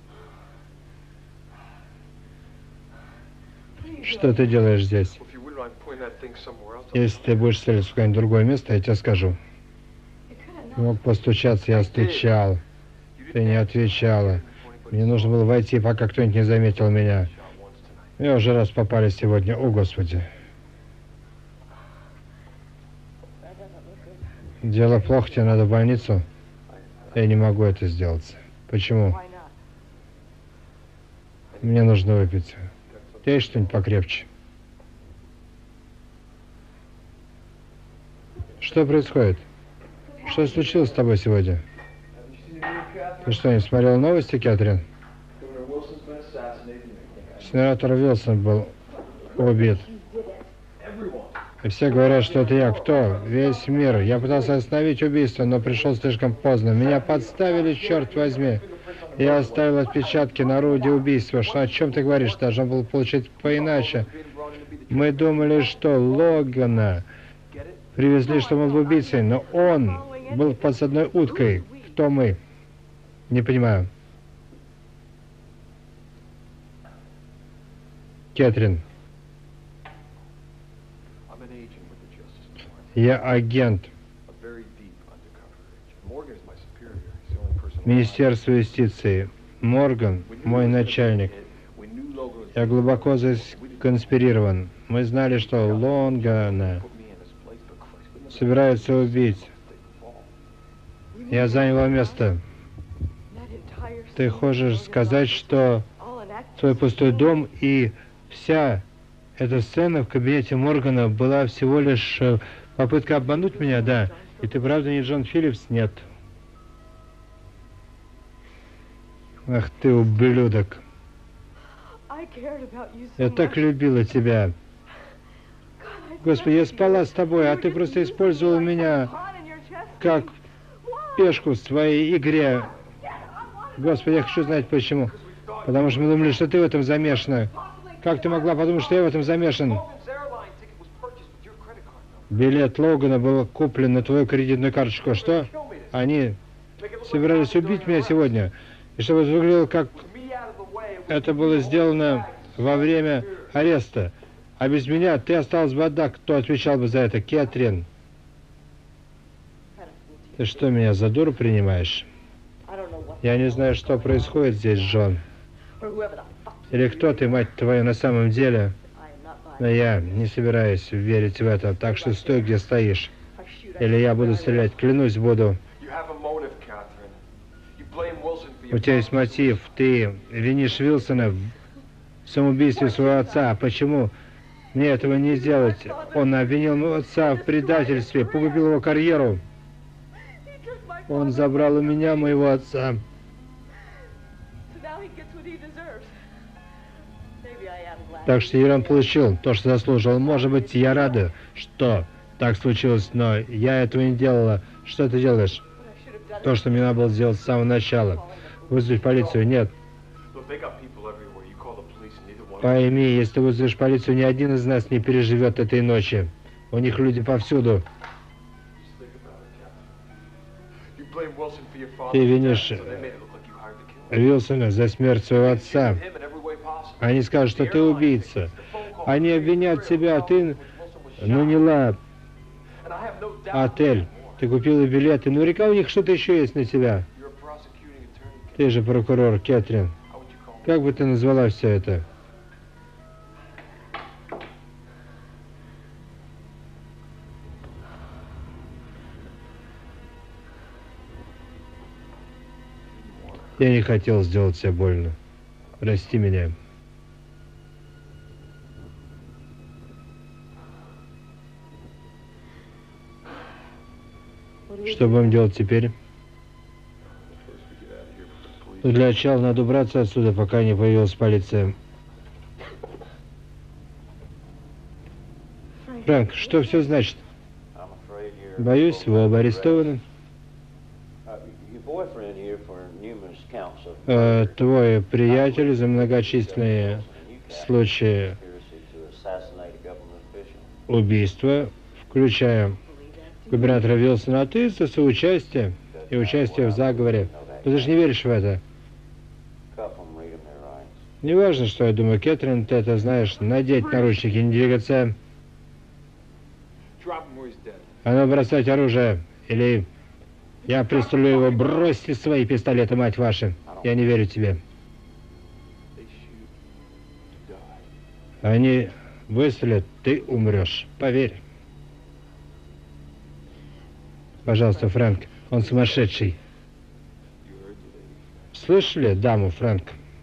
Что ты делаешь здесь? Если ты будешь стрелять в какое-нибудь другое место, я тебе скажу. Ты мог постучаться, я стучал. Ты не отвечала. Мне нужно было войти, пока кто-нибудь не заметил меня. Я уже раз попали сегодня. О, Господи. Дело плохо, тебе надо в больницу. Я не могу это сделать. Почему? Мне нужно выпить. У есть что-нибудь покрепче? Что происходит? Что случилось с тобой сегодня? Ты что, не смотрел новости, Кэтрин? Сенатор Уилсон был убит. И все говорят, что это я. Кто? Весь мир. Я пытался остановить убийство, но пришел слишком поздно. Меня подставили, черт возьми. Я оставил отпечатки на орудии убийства. Что, о чем ты говоришь? Должен был получить поиначе. Мы думали, что Логана привезли, что он был убийцей, но он был подсадной уткой. Кто мы? Не понимаю. Кэтрин. Я агент Министерства юстиции. Морган – мой начальник. Я глубоко законспирирован. Мы знали, что Логана собираются убить. Я занял его место. Ты хочешь сказать, что твой пустой дом и вся эта сцена в кабинете Моргана была всего лишь попытка обмануть меня, да? И ты правда не Джон Филлипс? Нет. Ах ты, ублюдок. Я так любила тебя. Господи, я спала с тобой, а ты просто использовал меня как пешку в своей игре. Господи, я хочу знать почему. Потому что мы думали, что ты в этом замешана. Как ты могла подумать, что я в этом замешан? Билет Логана был куплен на твою кредитную карточку. Что? Они собирались убить меня сегодня. И чтобы это выглядело, как это было сделано во время ареста. А без меня ты осталась бы одна. Кто отвечал бы за это? Кэтрин. Ты что, меня за дуру принимаешь? Я не знаю, что происходит здесь, Джон. Или кто ты, мать твою, на самом деле? Но я не собираюсь верить в это, так что стой, где стоишь. Или я буду стрелять, клянусь, буду. У тебя есть мотив, ты винишь Уилсона в самоубийстве своего отца. Почему мне этого не сделать? Он обвинил моего отца в предательстве, погубил его карьеру. Он забрал у меня моего отца. Так что Иран получил то, что заслужил. Может быть, я рада, что так случилось, но я этого не делала. Что ты делаешь? То, что мне надо было сделать с самого начала. Вызвать полицию? Нет. Пойми, если вызовешь полицию, ни один из нас не переживет этой ночи. У них люди повсюду. Ты винишь Уилсона за смерть своего отца. Они скажут, что ты убийца. Они обвинят тебя, а ты наняла отель. Ты купила билеты. Наверняка у них что-то еще есть на тебя. Ты же прокурор, Кэтрин. Как бы ты назвала все это? Я не хотел сделать тебе больно. Прости меня. Что будем делать теперь? Для начала надо убраться отсюда, пока не появилась полиция. Фрэнк, что все значит? Боюсь, вы оба арестованы. Э, твой приятель за многочисленные случаи убийства, включая губернатора Уилсона, а ты за соучастие и участие в заговоре. Ты же не веришь в это? Не важно, что я думаю, Кэтрин, ты это знаешь. Надеть наручники, не двигаться. А ну, бросать оружие, или я пристрелю его. Бросьте свои пистолеты, мать ваша. Я не верю тебе. Они выстрелят, ты умрешь. Поверь. Пожалуйста, Фрэнк, он сумасшедший. Слышали даму, Фрэнк?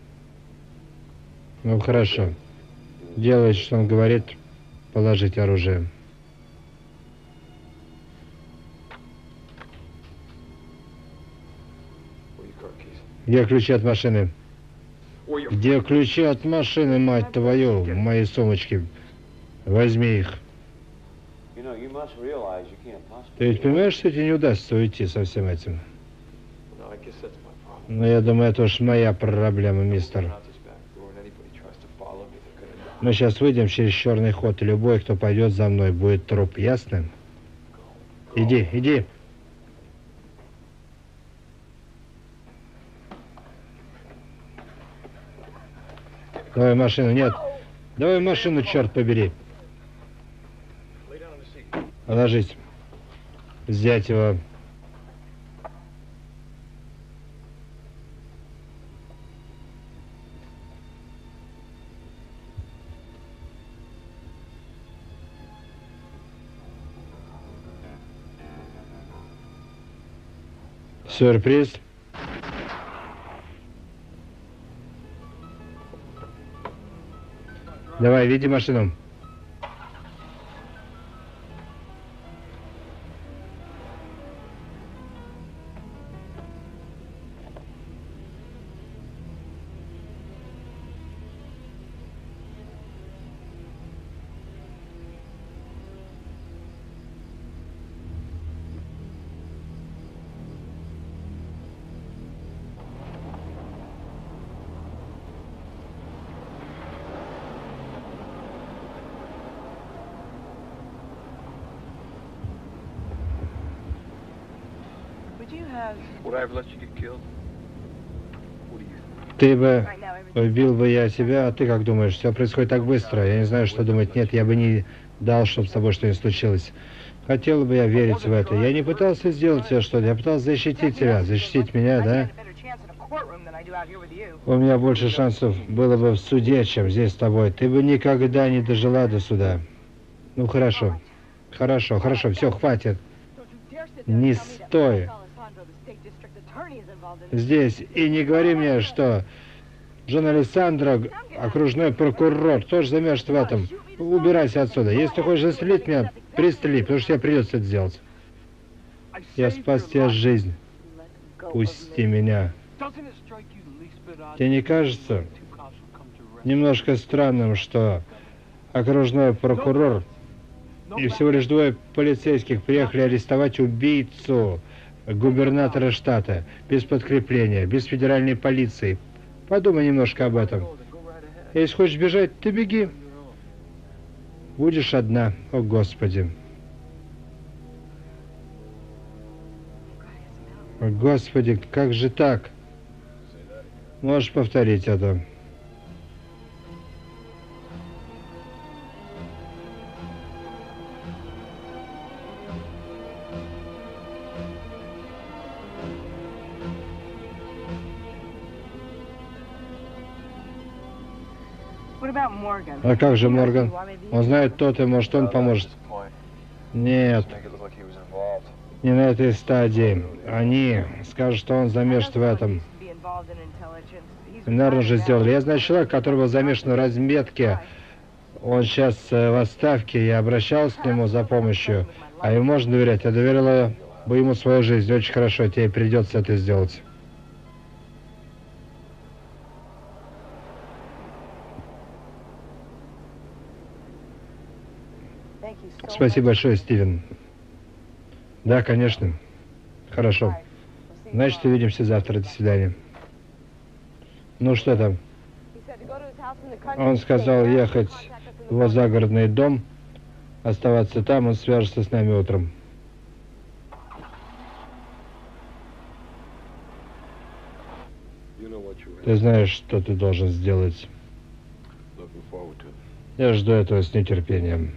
Ну, хорошо. Делайте, что он говорит. Положить оружие. Где ключи от машины? Где ключи от машины, мать твою, в моей сумочке? Возьми их. Ты ведь понимаешь, что тебе не удастся уйти со всем этим? Но я думаю, это уж моя проблема, мистер. Мы сейчас выйдем через черный ход, и любой, кто пойдет за мной, будет труп. Ясно? Иди, иди. Давай машину, нет. Давай машину, черт побери. Ложись. Взять его. Сюрприз. Давай, веди машину. Ты бы убил бы я тебя, а ты как думаешь? Все происходит так быстро. Я не знаю, что думать. Нет, я бы не дал, чтобы с тобой что-нибудь случилось. Хотел бы я верить в это. Я не пытался сделать тебе что-то. Я пытался защитить тебя. Защитить меня, да? У меня больше шансов было бы в суде, чем здесь с тобой. Ты бы никогда не дожила до суда. Ну, хорошо. Хорошо, хорошо. Все, хватит. Не стой здесь и не говори мне, что Джон Алессандро, окружной прокурор, тоже замешан в этом. Убирайся отсюда. Если ты хочешь застрелить меня, пристрели, потому что тебе придется это сделать. Я спас тебе жизнь. Пусти меня. Тебе не кажется, немножко странным, что окружной прокурор и всего лишь двое полицейских приехали арестовать убийцу губернатора штата без подкрепления, без федеральной полиции. Подумай немножко об этом. Если хочешь бежать, ты беги. Будешь одна. О, Господи. О, Господи, как же так? Можешь повторить это? А как же Морган? Он знает то-то, может, он поможет. Нет. Не на этой стадии. Они скажут, что он замешан в этом. Наверное, уже сделали. Я знаю человека, который был замешан в разметке. Он сейчас в отставке. Я обращался к нему за помощью. А ему можно доверять. Я доверила бы ему свою жизнь. Очень хорошо. Тебе придется это сделать. Спасибо большое, Стивен. Да, конечно. Хорошо. Значит, увидимся завтра. До свидания. Ну, что там? Он сказал ехать в его загородный дом, оставаться там, он свяжется с нами утром. Ты знаешь, что ты должен сделать. Я жду этого с нетерпением.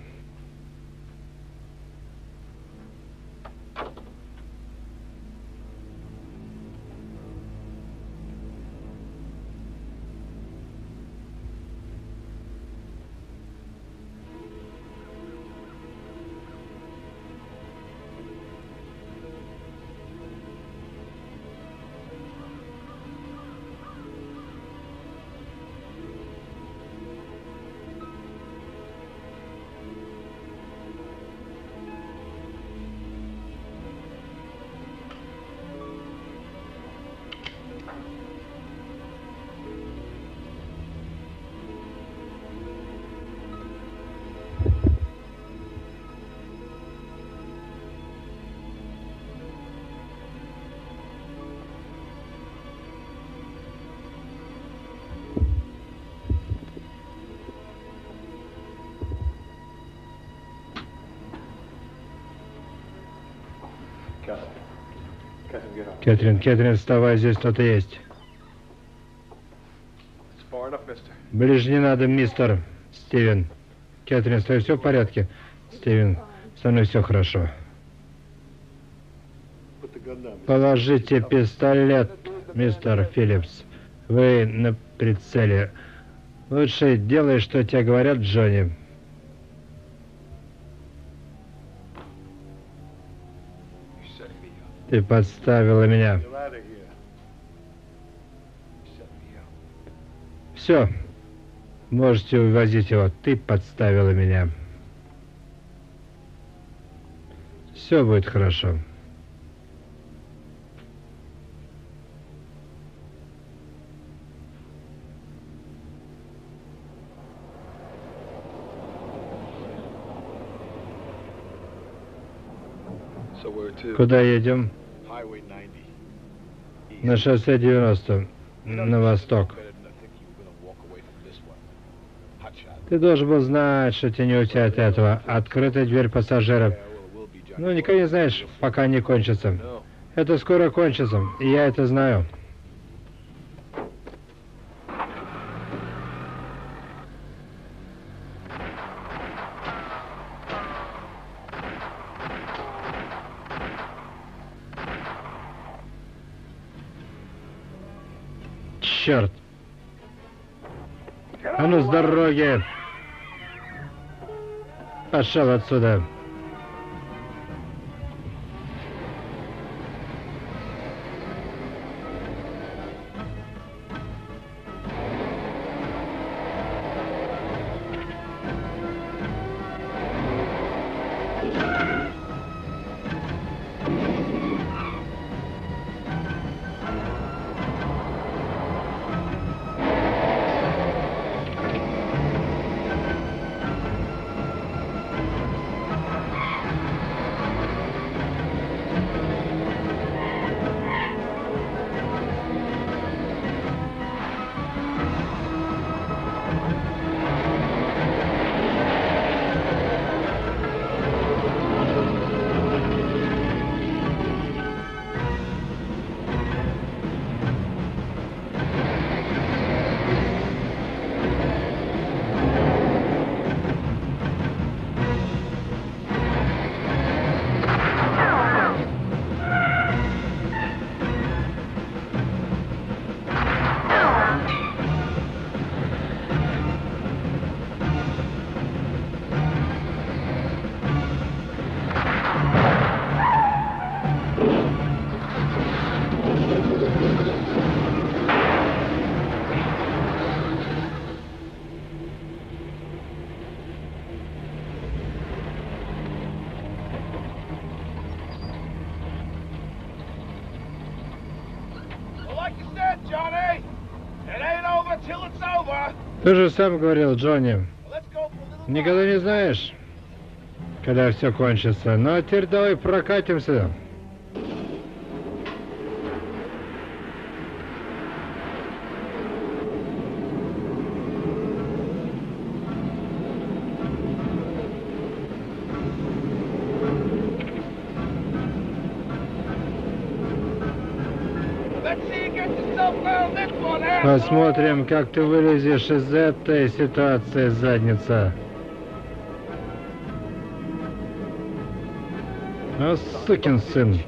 Кэтрин, Кэтрин, вставай, здесь кто-то есть. Ближе не надо, мистер Стивен. Кэтрин, с тобой все в порядке? Стивен, со мной все хорошо. Положите пистолет, мистер Филлипс. Вы на прицеле. Лучше делай, что тебе говорят, Джонни. Ты подставила меня. Все. Можете увозить его. Ты подставила меня. Все будет хорошо. Куда едем? На шоссе девяносто, на восток. Ты должен был знать, что тебе не уйти от этого. Открытая дверь пассажиров. Ну, никогда не знаешь, пока не кончится. Это скоро кончится, и я это знаю. Черт! А ну, с дороги! Пошел отсюда! Ты же сам говорил, Джонни, никогда не знаешь, когда все кончится. Ну а теперь давай прокатимся. Посмотрим, как ты вылезешь из этой ситуации, задница. А, сукин сын.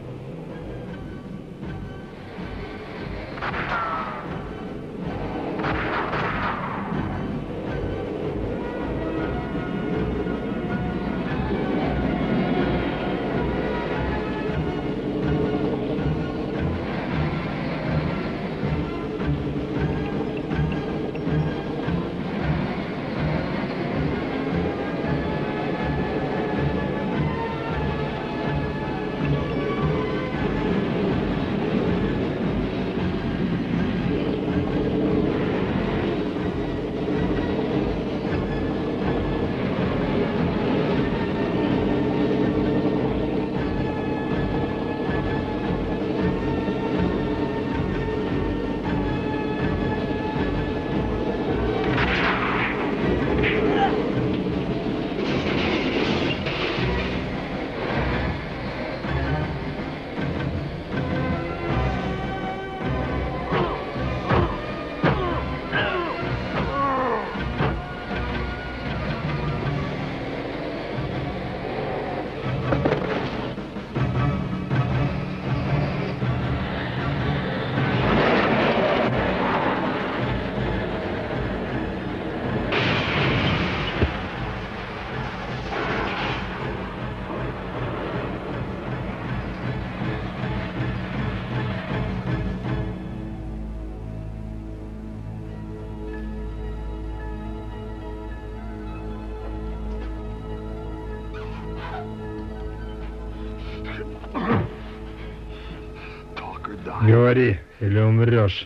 Говори, или умрешь.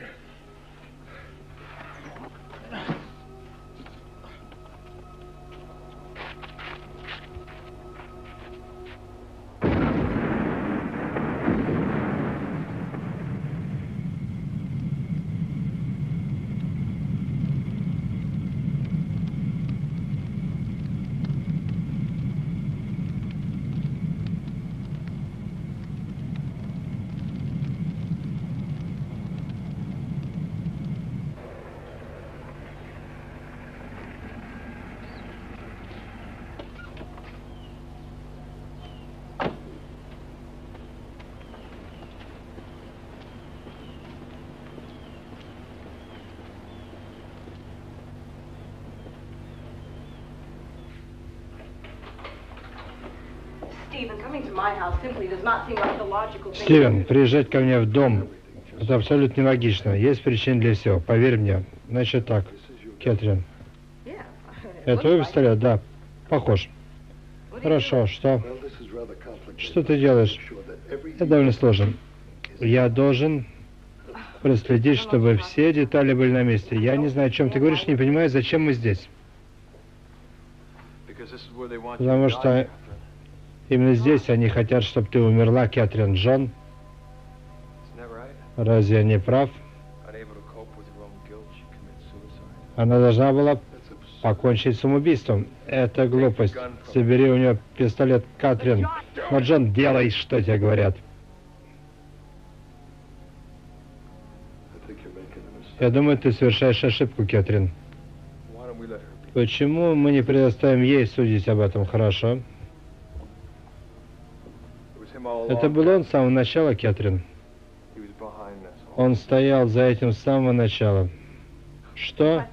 Стивен, приезжать ко мне в дом — это абсолютно нелогично. Есть причины для всего, поверь мне. Значит так, Кэтрин. Это твой пистолет? Да, похож. Хорошо, что? Что ты делаешь? Это довольно сложно. Я должен проследить, чтобы все детали были на месте. Я не знаю, о чем ты говоришь, не понимаю, зачем мы здесь. Потому что именно здесь они хотят, чтобы ты умерла, Кэтрин. Джон. Разве я не прав? Она должна была покончить самоубийством. Это глупость. Собери у нее пистолет, Кэтрин. Но, Джон, делай, что тебе говорят. Я думаю, ты совершаешь ошибку, Кэтрин. Почему мы не предоставим ей судить об этом? Хорошо. Это был он с самого начала, Кэтрин. Он стоял за этим с самого начала. Что?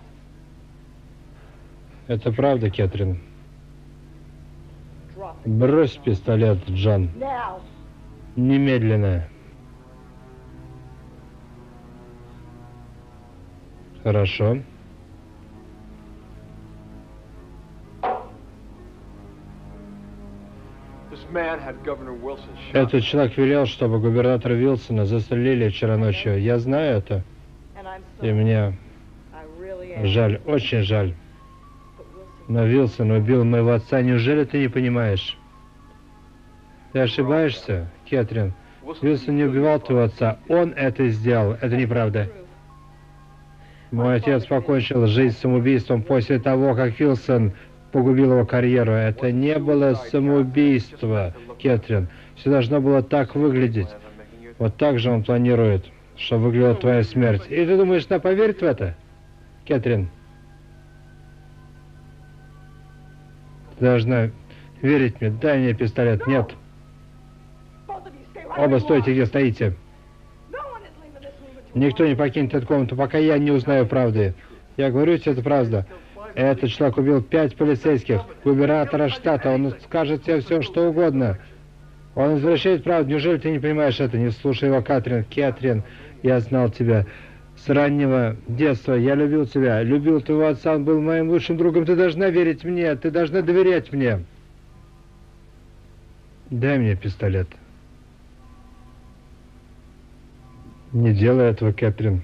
Это правда, Кэтрин. Брось пистолет, Джон. Немедленно. Хорошо. Этот человек велел, чтобы губернатора Уилсона застрелили вчера ночью. Я знаю это. И мне Жаль, очень жаль. Но Вилсон убил моего отца. Неужели ты не понимаешь? Ты ошибаешься, Кэтрин. Вилсон не убивал твоего отца. Он это сделал. Это неправда. Мой отец покончил жизнь самоубийством после того, как Вилсон погубил его карьеру. Это не было самоубийство, Кэтрин. Все должно было так выглядеть. Вот так же он планирует, что выглядела твоя смерть. И ты думаешь, она поверит в это, Кэтрин? Ты должна верить мне. Дай мне пистолет. Нет. Оба стойте, где стоите. Никто не покинет эту комнату, пока я не узнаю правды. Я говорю тебе, это правда. Этот человек убил пять полицейских, губернатора штата. Он скажет тебе все, что угодно. Он извращает правду. Неужели ты не понимаешь это? Не слушай его, Кэтрин. Кэтрин, я знал тебя с раннего детства. Я любил тебя. Любил твоего отца. Он был моим лучшим другом. Ты должна верить мне. Ты должна доверять мне. Дай мне пистолет. Не делай этого, Кэтрин.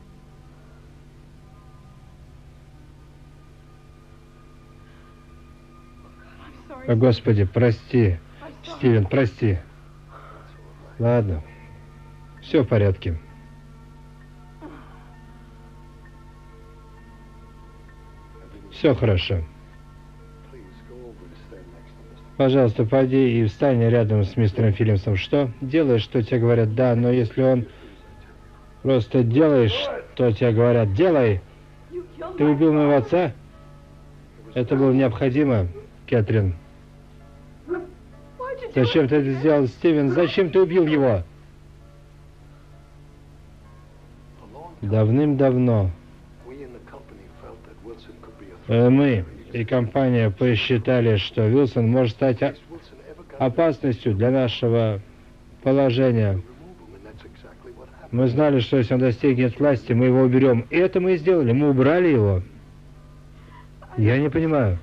О, Господи, прости. Стивен, прости. Ладно. Все в порядке. Все хорошо. Пожалуйста, пойди и встань рядом с мистером Филлипсом. Что? Делаешь, что тебе говорят? Да, но если он... Просто делаешь, что тебе говорят. Делай! Ты убил моего отца? Это было необходимо, Кэтрин. Зачем ты это сделал, Стивен? Зачем ты убил его? Давным-давно мы и компания посчитали, что Вилсон может стать опасностью для нашего положения. Мы знали, что если он достигнет власти, мы его уберем. И это мы и сделали. Мы убрали его. Я не понимаю.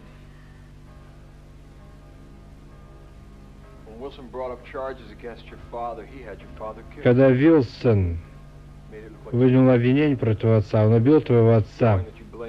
Когда Вилсон выдвинул обвинение против твоего отца, он убил твоего отца.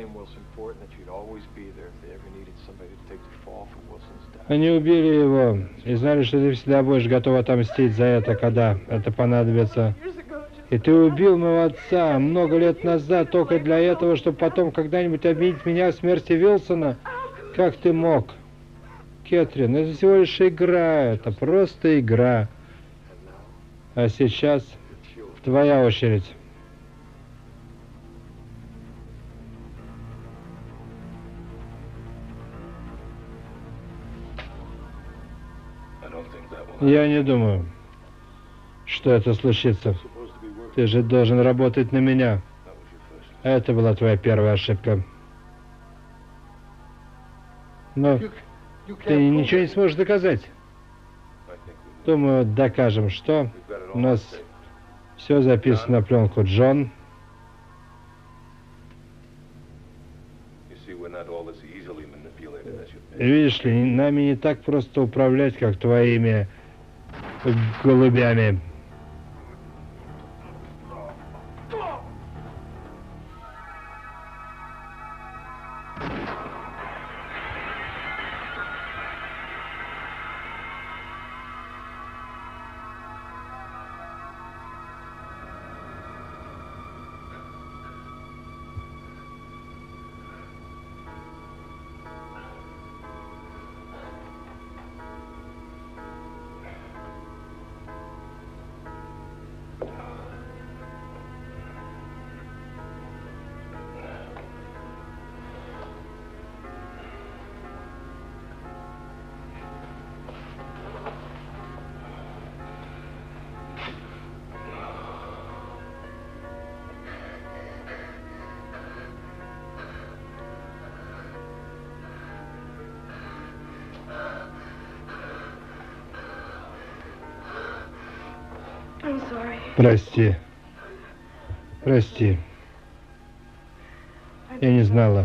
Они убили его и знали, что ты всегда будешь готов отомстить за это, когда это понадобится. И ты убил моего отца много лет назад только для этого, чтобы потом когда-нибудь обвинить меня в смерти Вилсона? Как ты мог? Кэтрин, это всего лишь игра, это просто игра. А сейчас твоя очередь. Я не думаю, что это случится. Ты же должен работать на меня. Это была твоя первая ошибка. Но ты ничего не сможешь доказать. Думаю, докажем, что у нас все записано на пленку. Джон. Видишь ли, нами не так просто управлять, как твоими голубями. Прости. Прости. Я не знала.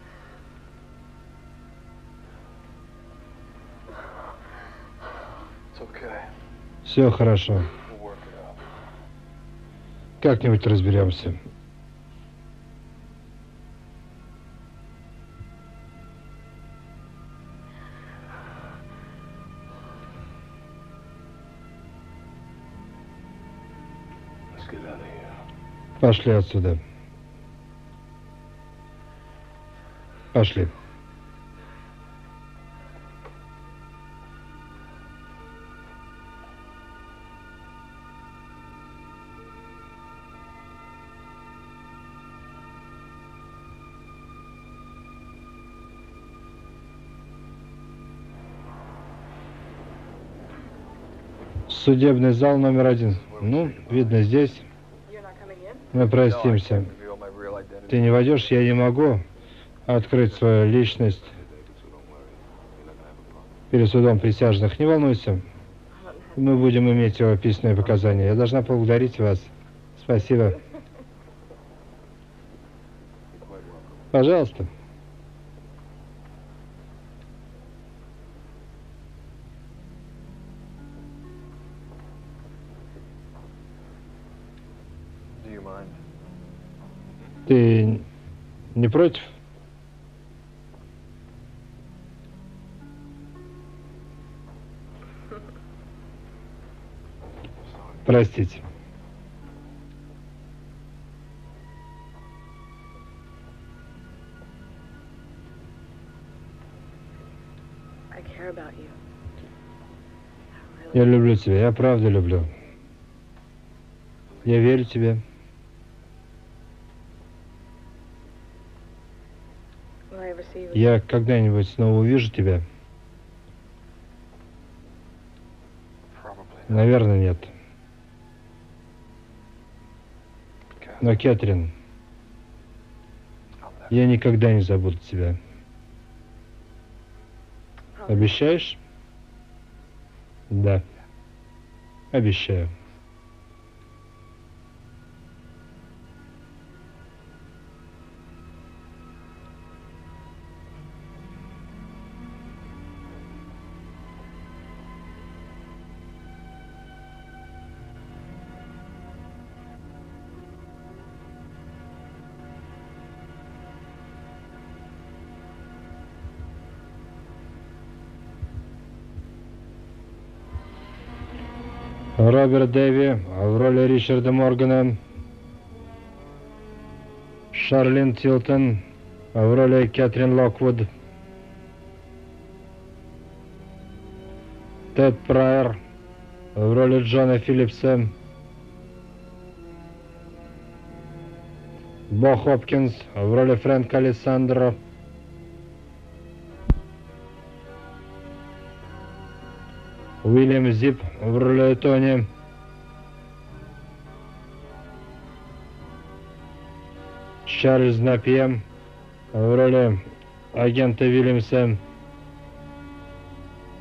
Все хорошо. Как-нибудь разберемся. Пошли отсюда. Пошли. Судебный зал номер один. Ну, видно, здесь. You're not coming in? Мы простимся. Ты не войдешь, я не могу открыть свою личность перед судом присяжных. Не волнуйся. Мы будем иметь его письменные показания. Я должна поблагодарить вас. Спасибо. Пожалуйста. Ты не против? Простите. I care about you. Я люблю тебя, я правда люблю. Я верю тебе. Will I ever see you again? Я когда-нибудь снова увижу тебя? Наверное, нет. Но, Кэтрин, я никогда не забуду тебя. Обещаешь? Да. Обещаю. Роберт Дэви в роли Ричарда Моргана, Шарлин Тилтон в роли Кэтрин Локвуд, Тед Прайер в роли Джона Филлипса, Бо Хопкинс в роли Фрэнка Алессандро, Уильям Зип в роли Тони, Чарльз Напье в роли агента Вильямса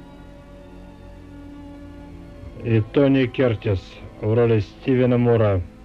и Тони Кертис в роли Стивена Мура.